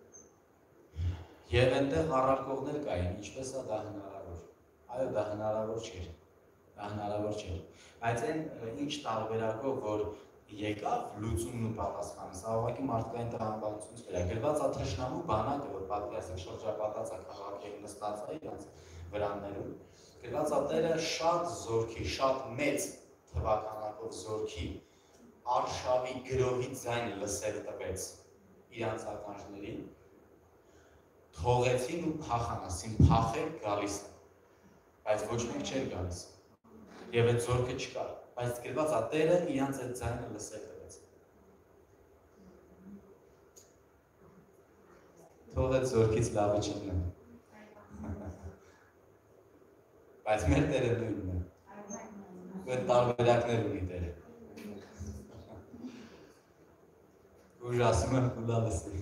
Եվ այնտեղ առարկողներ կային, ինչպես է դա հնարավոր։ Այո, դա հնարավոր չէր։ Դա հնարավոր չէր։ Բայց այն ինչ տարբերակով, որ եկավ լուծումն ու պատասխանը, սա ուղղակի մարդկային տրամաբանությունից վրա։ Գրված է թշնամու բանակը, որ պատկերացրեք շրջապատած է քաղաքի նստած է իրենց վրաններում։ Գրված է Տերը շատ զորքի, շատ մեծ թվականակով զորքի արշավի գրոհի ձայնը լսել տվեց իրանց ականջներին, թողեցին ու փախանասին, փախել գալիս է, բայց ոչ մեկ չէր գալիս, և այդ զորքը չկար, բայց գրված է Տերը իրանց այդ ձայնը լսել տվեց։ Թող այդ զորքից լավը չնեմ, բայց մեր Տերը նույնն է, ու այդ տարբերակներ ունի Տերը։ Ուժ ասում եմ կուլա լսի։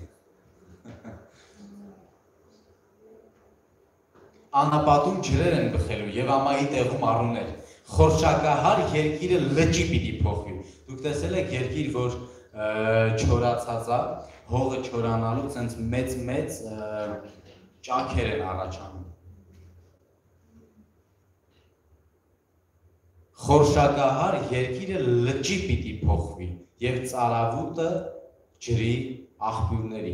Անապատում ջրեր են բխելու և ամայի տեղում առուներ, խորշակահար երկիրը լճի պիտի փոխվի։ Դուք տեսել եք երկիր, որ չորացած է, հողը չորանալու ցենց մեծ-մեծ ճաքեր են առաջանում։ Խորշակահար երկիրը լճի պիտի փոխվի և ծարավուտը ջրի աղբյուրների։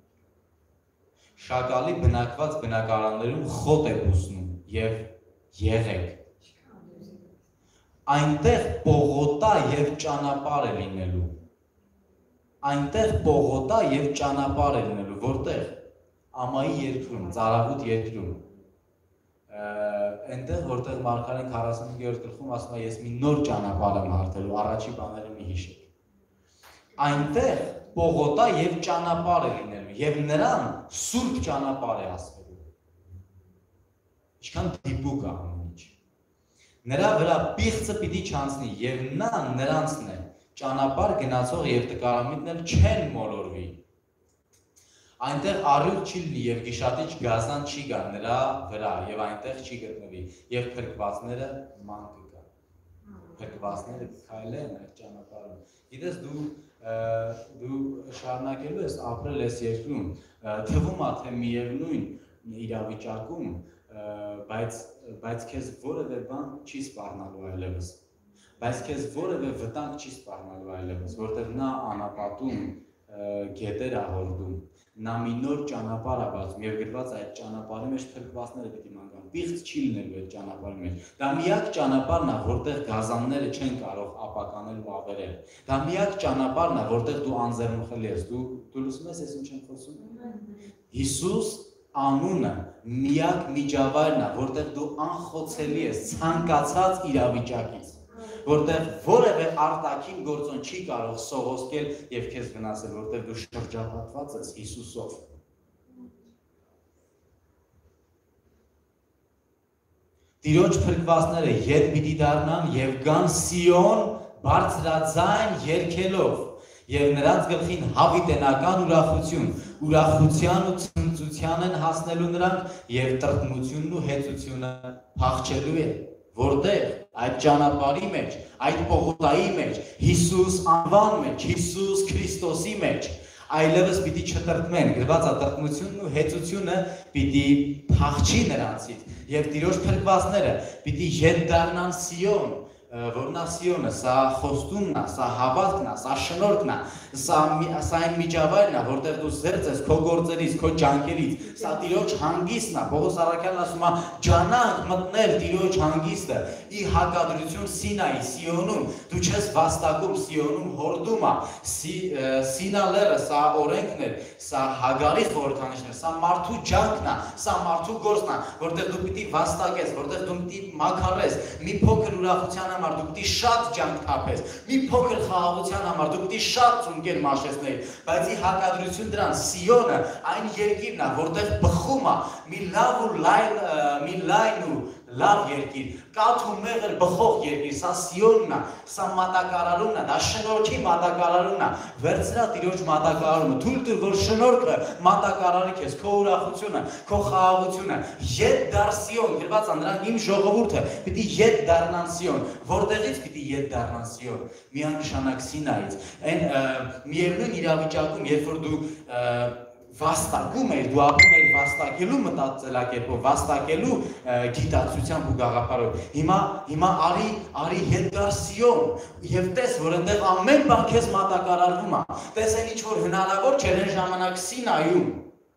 Շակալի բնակված բնակարաններում խոտ է բուսնում և եղեք։ Այնտեղ պողոտա և ճանապարհ է լինելու։ Այնտեղ պողոտա և ճանապարհ է լինելու, որտեղ ամայի երկրում, ծարավուտ երկրում։ Այնտեղ, որտեղ մարգարեն քառասունհինգերորդ գլխում ասում է, ես մի նոր ճանապարհ եմ հարթելու, առաջի բաները մի հիշեք։ Այնտեղ պողոտա և ճանապարհ է լինելու, և նրան սուրբ ճանապարհ է ասվելու։ Ինչքան դիպուկ է ամեն ինչ։ Նրա վրա պիղծը պիտի չանցնի, և նա նրանցն է, ճանապարհ գնացող և տկարամիտն էլ չեն մոլորվի։ Այնտեղ առյուծ չի լինի և գիշատիչ գազան չի գա նրա վրա, և այնտեղ չի գտնվի, և փրկվածները ման կգա։ Փրկվածները քայլեն այդ ճանապարհում։ Գիտես դու դու շարունակելու ես ապրել այս երկրում, թվում է թե միևնույն իրավիճակում, բայց բայց քեզ որևէ բան չի սպառնալու այլևս, բայց քեզ որևէ վտանգ չի սպառնալու այլևս, որտեղ նա անապատում գետեր է հորդում, նա մի նոր ճանապարհ է բացում և գրված է այդ ճանապարհի մեջ փրկվածները պիտի ման գան, պիղծ չի լինելու այդ ճանապարհի մեջ։ Դա միակ ճանապարհն է, որտեղ գազանները չեն կարող ապականել ու ավերել։ Դա միակ ճանապարհն է, որտեղ դու անձեռնխելի ես։ Դու դու լսում ես, ես ինչ եմ խոսում։ Հիսուս անունը միակ միջավայրն է, որտեղ դու անխոցելի ես ցանկացած իրավիճակից, որտեղ որևէ արտաքին գործոն չի կարող սողոսկել և քեզ վնասել, որտեղ դու շրջապատված ես Հիսուսով։ Տիրոջ փրկվածները ետ պիտի դառնան և գան Սիոն բարձրաձայն երգելով, և նրանց գլխին հավիտենական ուրախություն, ուրախության ու ցնծության են հասնելու նրանք, և տրտմությունն ու հեծությունը փախչելու է, որտեղ այդ ճանապարհի մեջ, այդ պողոտայի մեջ, Հիսուս անվան մեջ, Հիսուս Քրիստոսի մեջ, այլևս պիտի չտրտմեն, գրված է տրտմությունն ու հեծությունը պիտի փախչի նրանցից, և Տիրոջ փրկվածները պիտի ետ դառնան Սիոն, որ նա Սիոնը, սա խոստումն է, սա հավատքն է, սա շնորհքն է, սա սա այն միջավայրն է, որտեղ դու զերծ ես քո գործերից, քո ջանքերից, սա Տիրոջ հանգիստն է։ Պողոս առաքյալն ասում է՝ ջանանք մտնել Տիրոջ հանգիստը։ Ի հակադրություն Սինայի, Սիոնում, դու չես վաստակում Սիոնում հորդում է։ Սինա լեռը սա օրենքն է, սա Հագարի խորհրդանիշն է, սա մարդու ջանքն է, սա մարդու գործն է, որտեղ դու պիտի վաստակես, որտեղ դու պիտի մաքարես, մի փոքր ուրախության համար դու պիտի շատ ջանք թափես, մի փոքր խաղաղության համար դու պիտի շատ ծունկեր մաշեցնեիր, բայց ի հակադրություն դրան Սիոնը այն երկիրն է, որտեղ բխում է մի լավ ու լայն մի լայն ու լավ երկիր, կաթ ու մեղր բխող երկիր, սա Սիոնն է, սա մատակարարումն է, դա շնորհքի մատակարարումն է, վերցրա Տիրոջ մատակարարումը, թույլ տուր, որ շնորհքը մատակարարի քեզ, քո ուրախությունը, քո խաղաղությունը, ետ դառ Սիոն, գրված է նրանք իմ ժողովուրդը, պիտի ետ դառնան Սիոն, որտեղից պիտի ետ դառնան Սիոն, միանշանակ Սինայից, այն միևնույն իրավիճակում, երբ որ դու վաստակում էր, դու ապրում էր վաստակելու մտածելակերպով, վաստակելու գիտակցությամբ ու գաղափարով։ Հիմա հիմա արի արի հետ գար Սիոն եւ տես, որ այնտեղ ամեն բան քեզ մատակարարվում է։ Տես այն ինչ որ հնարավոր չէր այն ժամանակ Սինայում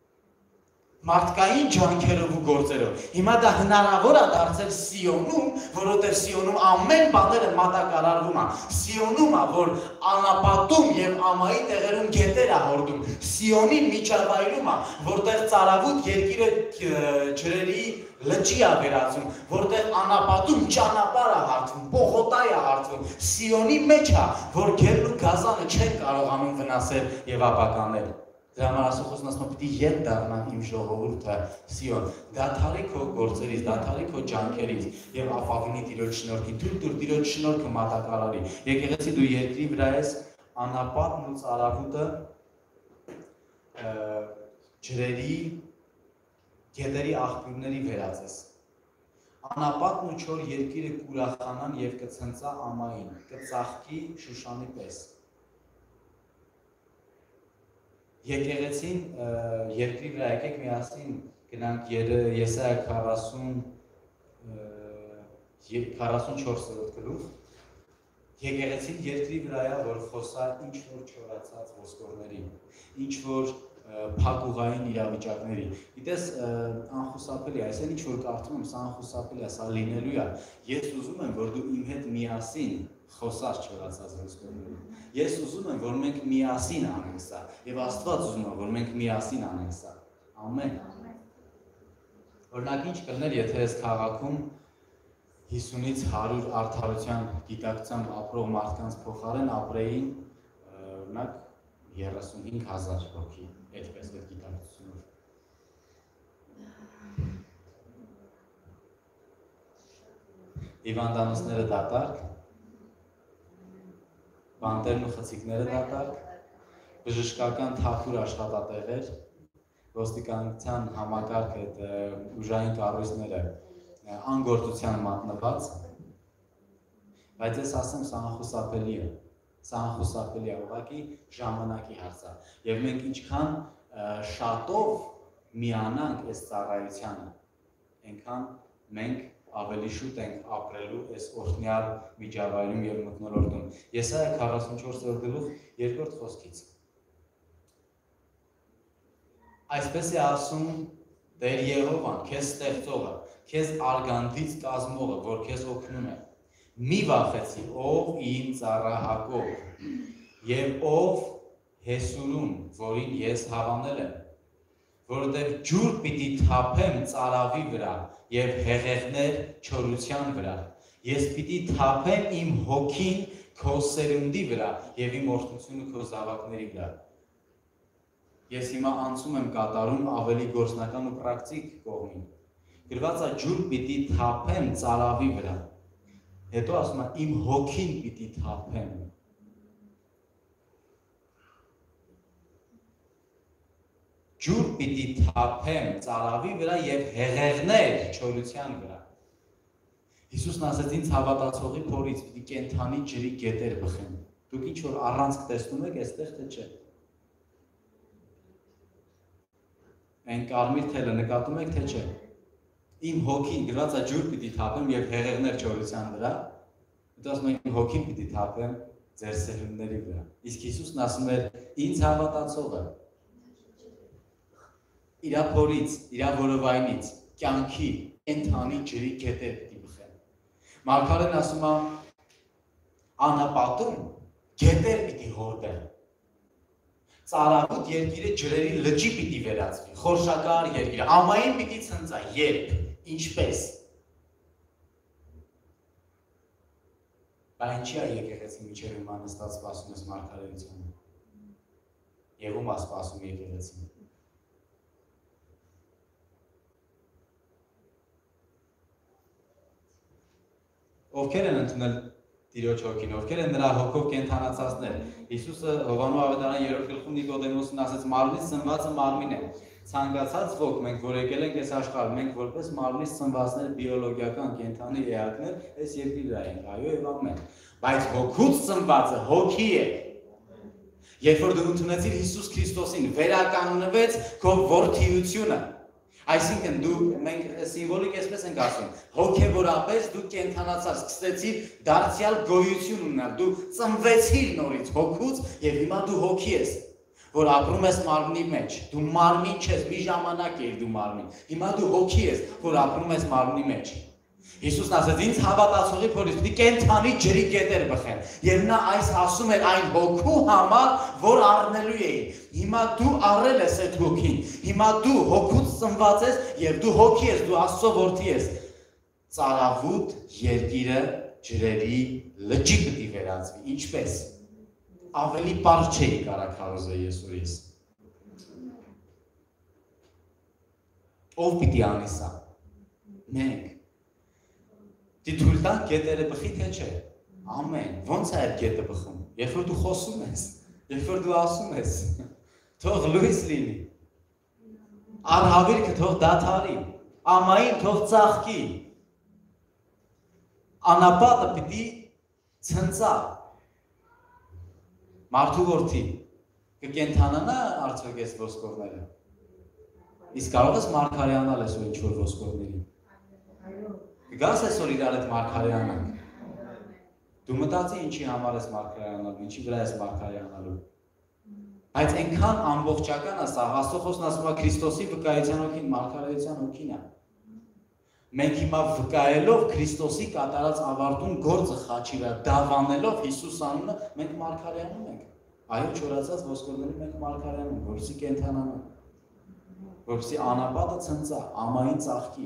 մարդկային ջանքերով ու գործերով։ Հիմա դա հնարավոր է դարձել Սիոնում, որովհետև Սիոնում ամեն բաները մատակարարվում է։ Սիոնում է, որ անապատում եւ ամայի տեղերում գետեր է հորդում։ Սիոնի միջավայրում է, որտեղ ծարավուտ երկիրը ջրերի լճի է վերածում, որտեղ անապատում ճանապարհ է հարթվում, պողոտա է հարթվում։ Սիոնի մեջ է, որ գերն ու գազանը չեն կարողանում վնասել եւ ապականել։ Դրա համար Աստծո ասում է՝ պիտի ետ դառնան իմ ժողովուրդը Սիոն, դադարի քո գործերից, դադարի քո ջանքերից եւ ապավինի Տիրոջ շնորհքին, թույլ տուր Տիրոջ շնորհքը մատակարարի։ Եկեղեցի դու երկրի վրա ես, անապատն ու ծարավուտը ջրերի, գետերի աղբյուրների վերածես։ Անապատն ու չոր երկիրը կուրախանան եւ կցնծա ամային, կծաղկի Շուշանի պես։ Եկեղեցին երկրի վրա եկեք միասին գնանք Եսայա քառասունչորսերորդ գլուխ։ Եկեղեցին երկրի վրա է, որ խոսա ինչ որ չորացած ոսկորների, ինչ որ փակուղային իրավիճակների։ Գիտես, անխուսափելի է, այսինքն ինչ որ կարծում եմ, սա անխուսափելի է, սա լինելու է։ Ես ուզում եմ, որ դու իմ հետ միասին խոսած չորացած ոսկորների։ Ես ուզում եմ, որ մենք միասին անենք սա, եւ Աստված ուզում է, որ մենք միասին անենք սա։ Ամեն։ Օրինակ ինչ կլներ, եթե այս քաղաքում հիսունից հարյուր արդարության գիտակցությամբ ապրող մարդկանց փոխարեն ապրեին օրինակ երեսունհինգ հազար հոգի, այդպես այդ գիտակցությունով։ Հիվանդանոցները դատարկ, բանտերն ու խցիկները դատարկ, բժշկական թափուր աշխատատեղեր, ոստիկանության համակարգ այդ ուժային կառույցները անգործության մատնված, բայց ես ասեմ, սա անխուսափելի է, սա անխուսափելի է, ուղղակի ժամանակի հարց է, եւ մենք ինչքան շատով միանանք այս ծառայությանը, այնքան մենք ավելի շուտ ենք ապրելու այս օրհնյալ միջավայրում եւ մթնոլորտում։ Եսայա քառասունչորսերորդ գլուխ երկրորդ խոսքից։ Այսպես է ասում Տեր Եհովան, քեզ ստեղծողը, քեզ արգանդից կազմողը, որ քեզ օգնում է։ Մի վախեցի, ով իմ ծառա Հակոբ, եւ ով Հեսուրուն, որին ես հավանել եմ, որովհետև ջուր պիտի թափեմ ծարավի վրա եւ հեղեղներ չորության վրա։ Ես պիտի թափեմ իմ հոգին քո սերունդի վրա եւ իմ օրհնությունը քո զավակների վրա։ Ես հիմա անցում եմ կատարում ավելի գործնական ու պրակտիկ կողմին։ Գրված է ջուր պիտի թափեմ ծարավի վրա։ Հետո ասում է իմ հոգին պիտի թափեմ։ Ջուր պիտի թափեմ ծարավի վրա եւ հեղեղներ չորության վրա։ Հիսուսն ասաց ինձ հավատացողի փորից պիտի կենթանի ջրի գետեր բխեն։ Դուք ինչ որ առանցք տեսնում եք այստեղ թե չէ։ Այն կարմիր թելը նկատում եք թե չէ։ Իմ հոգին գրված է ջուր պիտի թափեմ եւ հեղեղներ չորության վրա։ Դա ասում են հոգին պիտի թափեմ ձեր սերունդների վրա։ Իսկ Հիսուսն ասում էր ինձ հավատացողը իր փորից, իր որովայնից, կյանքի կենթանի ջրի գետեր պիտի բխեն։ Մարգարեն ասում է անապատում գետեր պիտի հորդեն։ Ծարավոտ երկիրը ջրերի լճի պիտի վերածվի, խորշակար երկիրը, ամային պիտի ցնծա, երբ, ինչպես։ Բայց ինչի է եկեղեցի միջև հիմա նստած սպասում ես մարգարեությունը։ Եվ ում է սպասում եկեղեցին։ Ովքեր են ընդունել Տիրոջ հոգին, ովքեր են նրա հոգով կենթանացածներ։ Հիսուսը Հովանու ավետարան երրորդ գլխում Նիկոդեմոսին ասեց մարմնից սնվածը մարմին է։ Ցանկացած ոք մենք որ եկել ենք այս աշխարհ, մենք որպես մարմնից սնվածներ բիոլոգիական կենթանի էակներ այս երկրի վրա ենք, այո եւ ամեն։ Բայց հոգուց սնվածը հոգի է։ Երբ որ դու ընդունեցիր Հիսուս Քրիստոսին, վերականգնվեց քո որդիությունը։ Այսինքն դու մենք սիմվոլիկ այսպես ենք ասում, հոգևորապես դու կենթանացար, սկսեցիր դարձյալ գոյություն ունենալ, դու ծնվեցիր նորից հոգուց եւ հիմա դու հոգի ես, որ ապրում ես մարմնի մեջ, դու մարմին չես, մի ժամանակ ես դու մարմին, հիմա դու հոգի ես, որ ապրում ես մարմնի մեջ։ Հիսուսն ասաց ինձ հավատացողի փորից պիտի կենթանի ջրի գետեր բխեն։ Եվ նա այս ասում էր այն հոգու համար, որ առնելու էի։ Հիմա դու առել ես այդ հոգին։ Հիմա դու հոգուց ծնված ես եւ դու հոգի ես, դու Աստծո որդի ես։ Ծարավուտ երկիրը ջրերի լճի պիտի վերածվի։ Ինչպես։ Ավելի բարձր չէի կարող քարոզել ես որ ես։ Ով պիտի անի սա։ Մենք Դի թույլ տանք գետերը բխի թե չէ։ Ամեն։ Ոնց է այդ գետը բխում։ Երբ որ դու խոսում ես, երբ որ դու ասում ես, թող լույս լինի։ Արհավիրքը թող դադարի, ամային թող ծաղկի։ Անապատը պիտի ցնծա։ Մարդու որդի կկենթանանա արդյոք այս ոսկորները։ Իսկ կարող ես մարգարեանալ ես ու ինչ որ ոսկորների։ Գաս այսօր իրար այդ մարգարեանանք։ Դու մտածի ինչի համար ես մարգարեանալու, ինչի վրա ես մարգարեանալու։ Բայց այնքան ամբողջական է սա, Աստծո խոսքն ասում է Քրիստոսի վկայության հոգին, մարգարեության հոգին է։ Մենք հիմա վկայելով Քրիստոսի կատարած ավարտուն գործը խաչի վրա, դավանելով Հիսուս անունը, մենք մարգարեանում ենք։ Այո, չորացած ոսկորների մենք մարգարեանում ենք, որպեսզի կենթանանան, որպեսզի անապատը ցնծա, ամային ծաղկի։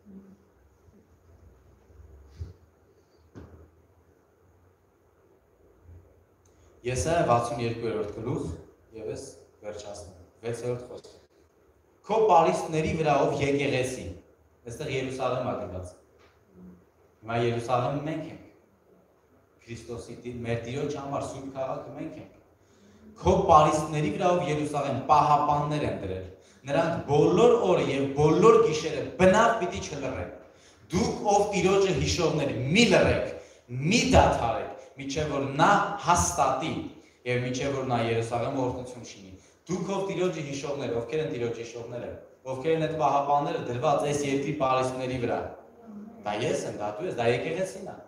Եսայա վաթսունյոթ գլուխ եւ ես վերջացնում վեցերորդ խոսքը։ Քո պարիսպների վրա ով եկեղեցի։ Այստեղ Երուսաղեմ է գրված։ Հիմա Երուսաղեմը մենք ենք։ Քրիստոսի մեր Տիրոջ համար սուրբ քաղաքը մենք ենք։ Քո պարիսպների վրա ով Երուսաղեմ պահապաններ են դրել։ Նրանք բոլոր օրը եւ բոլոր գիշերը բնավ պիտի չլռեն։ Դուք ով Տիրոջը հիշողներ մի լռեք, մի դադարեք։ Միջև որ նա հաստատի եւ միջև որ նա Երուսաղեմը օրհնություն շինի։ Դուք ով Տիրոջը հիշողներ, ովքեր են Տիրոջը հիշողները, ովքեր են այդ պահապանները դրված այս երկրի պարիսպների վրա։ Դա ես եմ, դա դու ես, դա եկեղեցին է։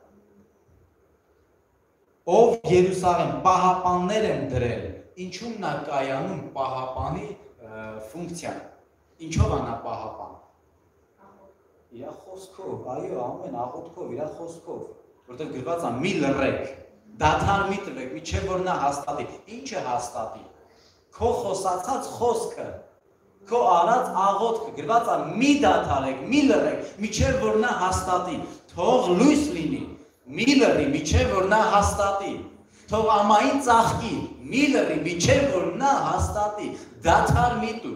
Ով Երուսաղեմ պահապաններ են դրել, ինչու՞ն նա կայանում պահապանի ֆունկցիան։ Ինչով է նա պահապան։ Իր խոսքով, այո, ամեն աղոթքով, իր խոսքով, որտեղ գրված է մի լռեք, դադար մի տվեք, միջև որ նա հաստատի։ Ինչը հաստատի։ Քո խոսացած խոսքը, քո արած աղոթքը գրված է մի դադարեք, մի լռեք, միջև որ նա հաստատի։ Թող լույս լինի, մի լռի, միջև որ նա հաստատի։ Թող ամային ծաղկի, մի լռի, միջև որ նա հաստատի։ Դադար մի տու։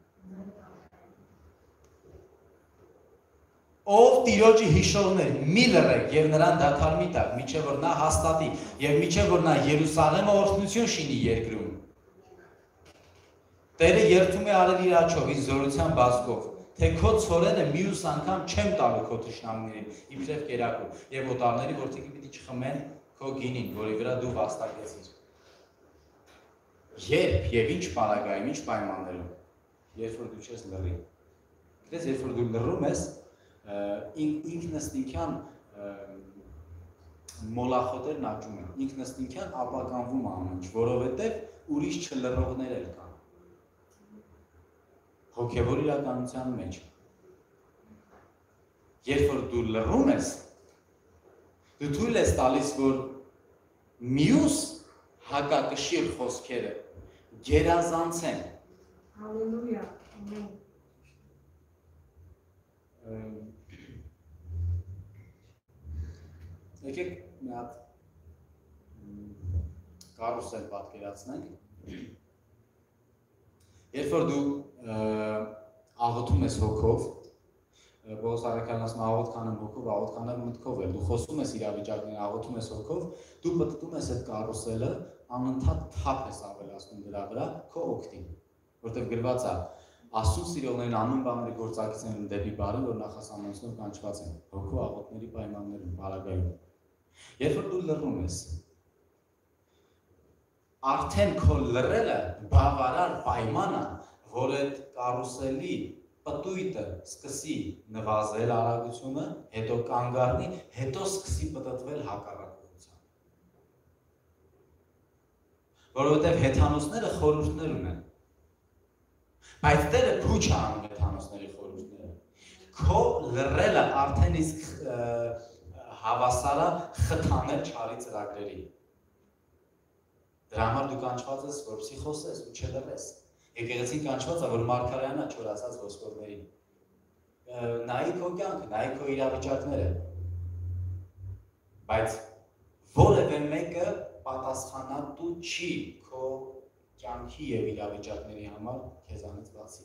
Ով Տիրոջը հիշողներ, մի լռեք եւ նրան դադար մի տակ, միջև որ նա հաստատի եւ միջև որ նա Երուսաղեմը օրհնություն շինի երկրում։ Տերը երդում է արել իր աչքով, իր զորության բազկով, թե քո ցորենը մյուս անգամ չեմ տալու քո թշնամիներին, իբրև կերակու, եւ օտարների որդիքը պիտի չխմեն քո գինին, որի վրա դու վաստակեցիր։ Երբ եւ ինչ պարագայում, ինչ պայմաններում, երբ որ դու չես լռի։ Դες երբ որ դու լռում ես, ինքնըստինքյան մոլախոտերն աճում են, ինքնըստինքյան ապականվում ամեն ինչ, որովհետև ուրիշ չլռողներ էլ կան։ Հոգևոր իրականության մեջ։ Երբ որ դու լռում ես, դու թույլ ես տալիս, որ մյուս հակակշիռ խոսքերը գերազանցեն։ Հալելույա, ամեն։ Եկեք մի հատ կարուսել պատկերացնենք։ Երբ որ դու աղոթում ես հոգով, Պողոս Արաքյանն ասում է աղոթք անեմ հոգով, աղոթք անեմ մտքով էլ, դու խոսում ես իրավիճակներին, աղոթում ես հոգով, դու պտտում ես այդ կարուսելը, անընդհատ թափ ես ավելացնում դրա վրա քո օգտին, որտեղ գրված է Աստծո սիրողներին ամեն բաների գործակիցներն դեպի բարը, որ նախասահմանցնով կանչված են, հոգու աղոթների պայմաններում, պարագայում։ Երբ որ դու լռում ես, արդեն քո լռելը բավարար պայման է, որ այդ կարուսելի պտույտը սկսի նվազել արագությունը, հետո կանգ առնի, հետո սկսի պտտվել հակառակությամբ։ Որովհետև հեթանոսները խորհուրդներ ունեն։ Բայց Տերը փուչ է անում հեթանոսների խորհուրդները։ Քո լռելը արդեն իսկ հավասար է խթանել չարի ծրագրերի։ Դրա համար դու կանչված ես, որպեսզի խոսես ու չլռես։ Եկեղեցին կանչված է, որ մարգարեանա չորացած ոսկորներին։ Նայի քո կյանքը, նայի քո իրավիճակները։ Բայց որևէ մեկը պատասխանատու չի քո կյանքի եւ իրավիճակների համար քեզանից բացի։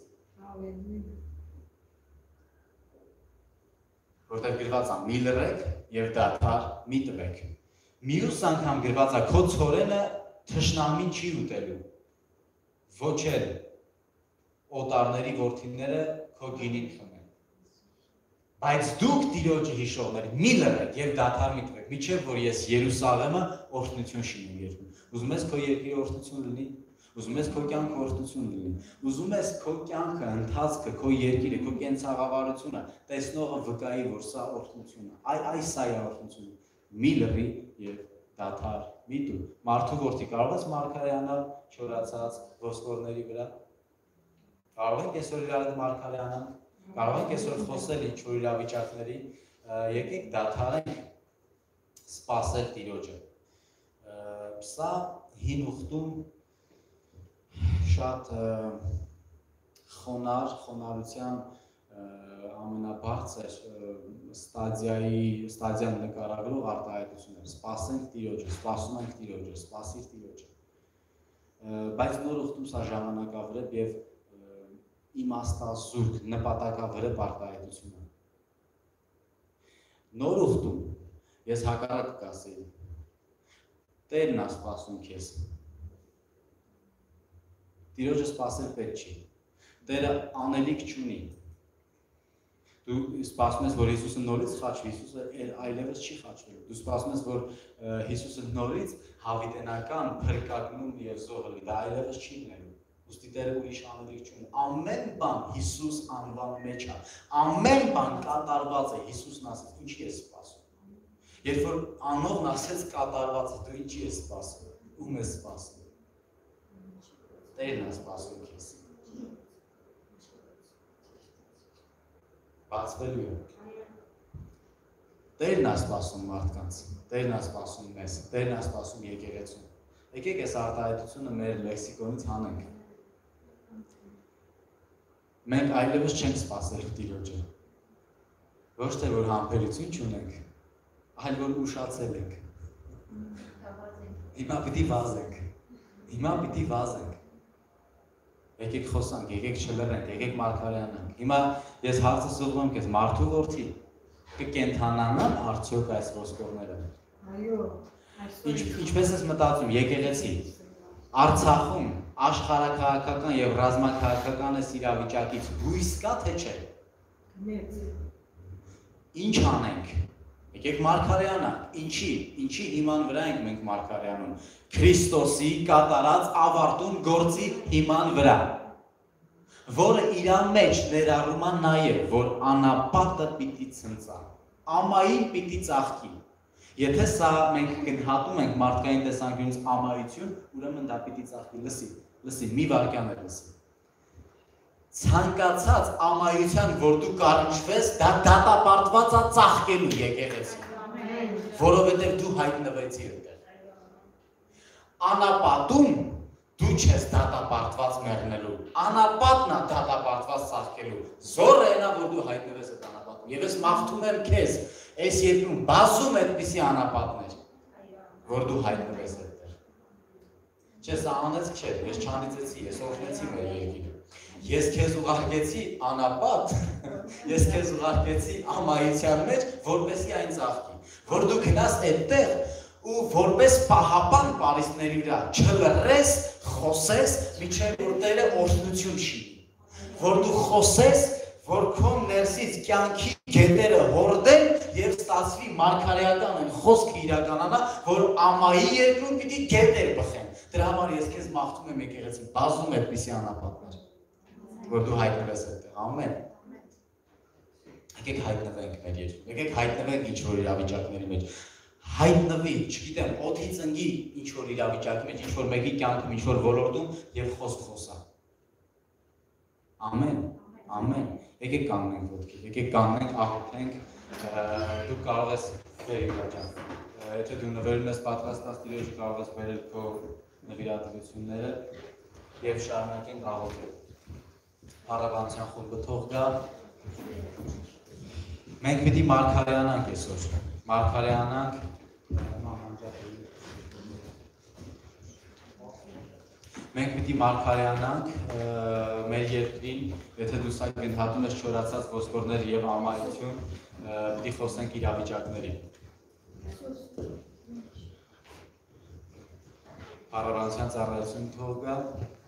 Որտեղ գրված է՝ մի լռեք եւ դադար մի տվեք։ Մյուս անգամ գրված է՝ քո ցորենը թշնամին չի ուտելու։ Ոչ էլ օտարների որդիները քո գինին խմեն։ Բայց դուք Տիրոջը հիշողներ, մի լռեք եւ դադար մի տվեք, միջև որ ես Երուսաղեմը օրհնություն շինեմ երկրում։ Ուզում ես քո երկրի օրհնություն լինի, ուզում ես քո կյանքը օրհնություն լինի, ուզում ես քո կյանքը, ընթացքը, քո երկիրը, քո կենցաղավարությունը տեսնողը վկայի, որ սա օրհնություն է։ Այ այս սա է օրհնությունը։ Մի լռի եւ դադար մի տու։ Մարդու որդի կարող ես մարգարեանալ չորացած ոսկորների վրա։ Կարող ենք այսօր իրար հետ մարգարեանալ, կարող ենք այսօր խոսել ինչ-որ իրավիճակների, եկեք դադարենք սպասել Տիրոջը։ Սա հին ուխտում շատ խոնար, խոնարհության ամենաբարձր ստադիայի, ստադիան նկարագրող արտահայտություններ, սպասենք Տիրոջը, սպասում ենք Տիրոջը, սպասիր Տիրոջը։ Բայց նոր ուխտում սա ժամանակավրեպ եւ իմաստազուրկ, նպատակավրեպ արտահայտություն է։ Նոր ուխտում ես հակառակը կասեի, Տերն է սպասում քեզ։ Տիրոջը սպասել պետք չի։ Տերը անելիք չունի։ Դու սպասում ես, որ Հիսուսը նորից խաչվի, Հիսուսը այլևս չի խաչվելու։ Դու սպասում ես, որ Հիսուսը նորից հավիտենական փրկագնում եւ զոհ լինի, դա այլևս չի լինելու։ Ուստի Տերը ուրիշ անելիք չունի։ Ամեն բան Հիսուս անվան մեջ է։ Ամեն բան կատարված է, Հիսուսն ասեց, ինչի ես սպասում։ Երբ որ անողն ասեց կատարված է, դու ինչի ես սպասում, ում ես սպասում։ Տերն է սպասում քեզ։ Բացվելու է։ Տերն է սպասում մարդկանց, Տերն է սպասում մեզ, Տերն է սպասում եկեղեցուն։ Եկեք այս արտահայտությունը մեր լեքսիկոնից հանենք։ Մենք այլևս չենք սպասելու Տիրոջը։ Ոչ թե որ համբերություն չունենք, այլ որ ուշացել ենք։ Հիմա պիտի վազենք։ Հիմա պիտի վազենք։ Եկեք խոսանք, եկեք չլռենք, եկեք մարգարեանանք։ Հիմա ես հարցս ուղղում եմ քեզ, մարդու որդի, կկենդանանան արդյոք այս ոսկորները։ Այո։ Ինչպես ես մտածում, եկեղեցի, Արցախում աշխարհաքաղաքական եւ ռազմաքաղաքական իրավիճակից հույս կա թե չէ։ Մեծ։ Ինչ անենք։ Եկեք մարգարեանանք։ Ինչի, ինչի հիման վրա ենք մենք մարգարեանում։ Քրիստոսի կատարած ավարտուն գործի հիման վրա, որը իր մեջ ներառում է նաև, որ անապատը պիտի ցնծա, ամային պիտի ծաղկի, Եթե սա մենք գնահատում ենք մարդկային տեսանկյունից ամայություն, ուրեմն դա պիտի ծաղկի, լսի, լսի, մի վարքյան է լսի։ Ցանկացած ամայության, որ դու կարիճվես, դա դատապարտված է ծաղկելու եկեղեցի։ Որովհետև դու հայտնվեցի այդտեղ։ Անապատում դու չես դատապարտված մեռնելու։ Անապատն է դատապարտված ծաղկելու։ Զորը այնա, որ դու հայտնվես այդ անապատում։ Եվ ես մաղթում եմ քեզ, այս երկրում բազում այդպիսի անապատներ, որ դու հայտնվես այդտեղ։ Չէ, սա անեց չէ, ես չանիծեցի, ես օրհնեցի մեր երկիրը։ Ես քեզ ուղարկեցի անապատ, ես քեզ ուղարկեցի ամայության մեջ, որպեսզի այն ծաղկի, որ դու գնաս այդտեղ ու որպես պահապան պարիսպների վրա չլռես, խոսես, մինչև որ Տերը օրհնություն չի, որ դու խոսես, որ քո ներսից կյանքի գետերը հորդեն եւ ստացվի մարգարեական այն խոսքը իրականանա, որ ամայի երկրում պիտի գետեր բխեն։ Դրա համար ես քեզ մաղթում եմ եկեղեցի, բազում այդպիսի անապատներ, որ դու հայտնվես այդտեղ, ամեն։ Եկեք հայտնվենք մեր երկրում, եկեք հայտնվենք ինչ-որ իրավիճակների մեջ, հայտնվի, չգիտեմ, օդի ծնգի ինչ-որ իրավիճակի մեջ, ինչ-որ մեկի կյանքում, ինչ-որ ոլորտում եւ խոսք խոսա։ Ամեն, ամեն։ Եկեք կանգնենք ոտքի, եկեք կանգնենք, աղոթենք, դու կարող ես բերի ջան։ Եթե դու նվերում ես պատրաստած Տիրոջ, կարող ես բերել քո նվիրատվությունները եւ շարունակենք աղոթել։ Փառաբանության խումբը թող գա։ Մենք պիտի մարգարեանանք այսօր, մարգարեանանք, մենք պիտի մարգարեանանք մեր երկրին, եթե դու սա գնահատում ես չորացած ոսկորներ եւ ամայություն, պիտի խոսենք իրավիճակների։ Փառաբանության ծառայություն թող գա։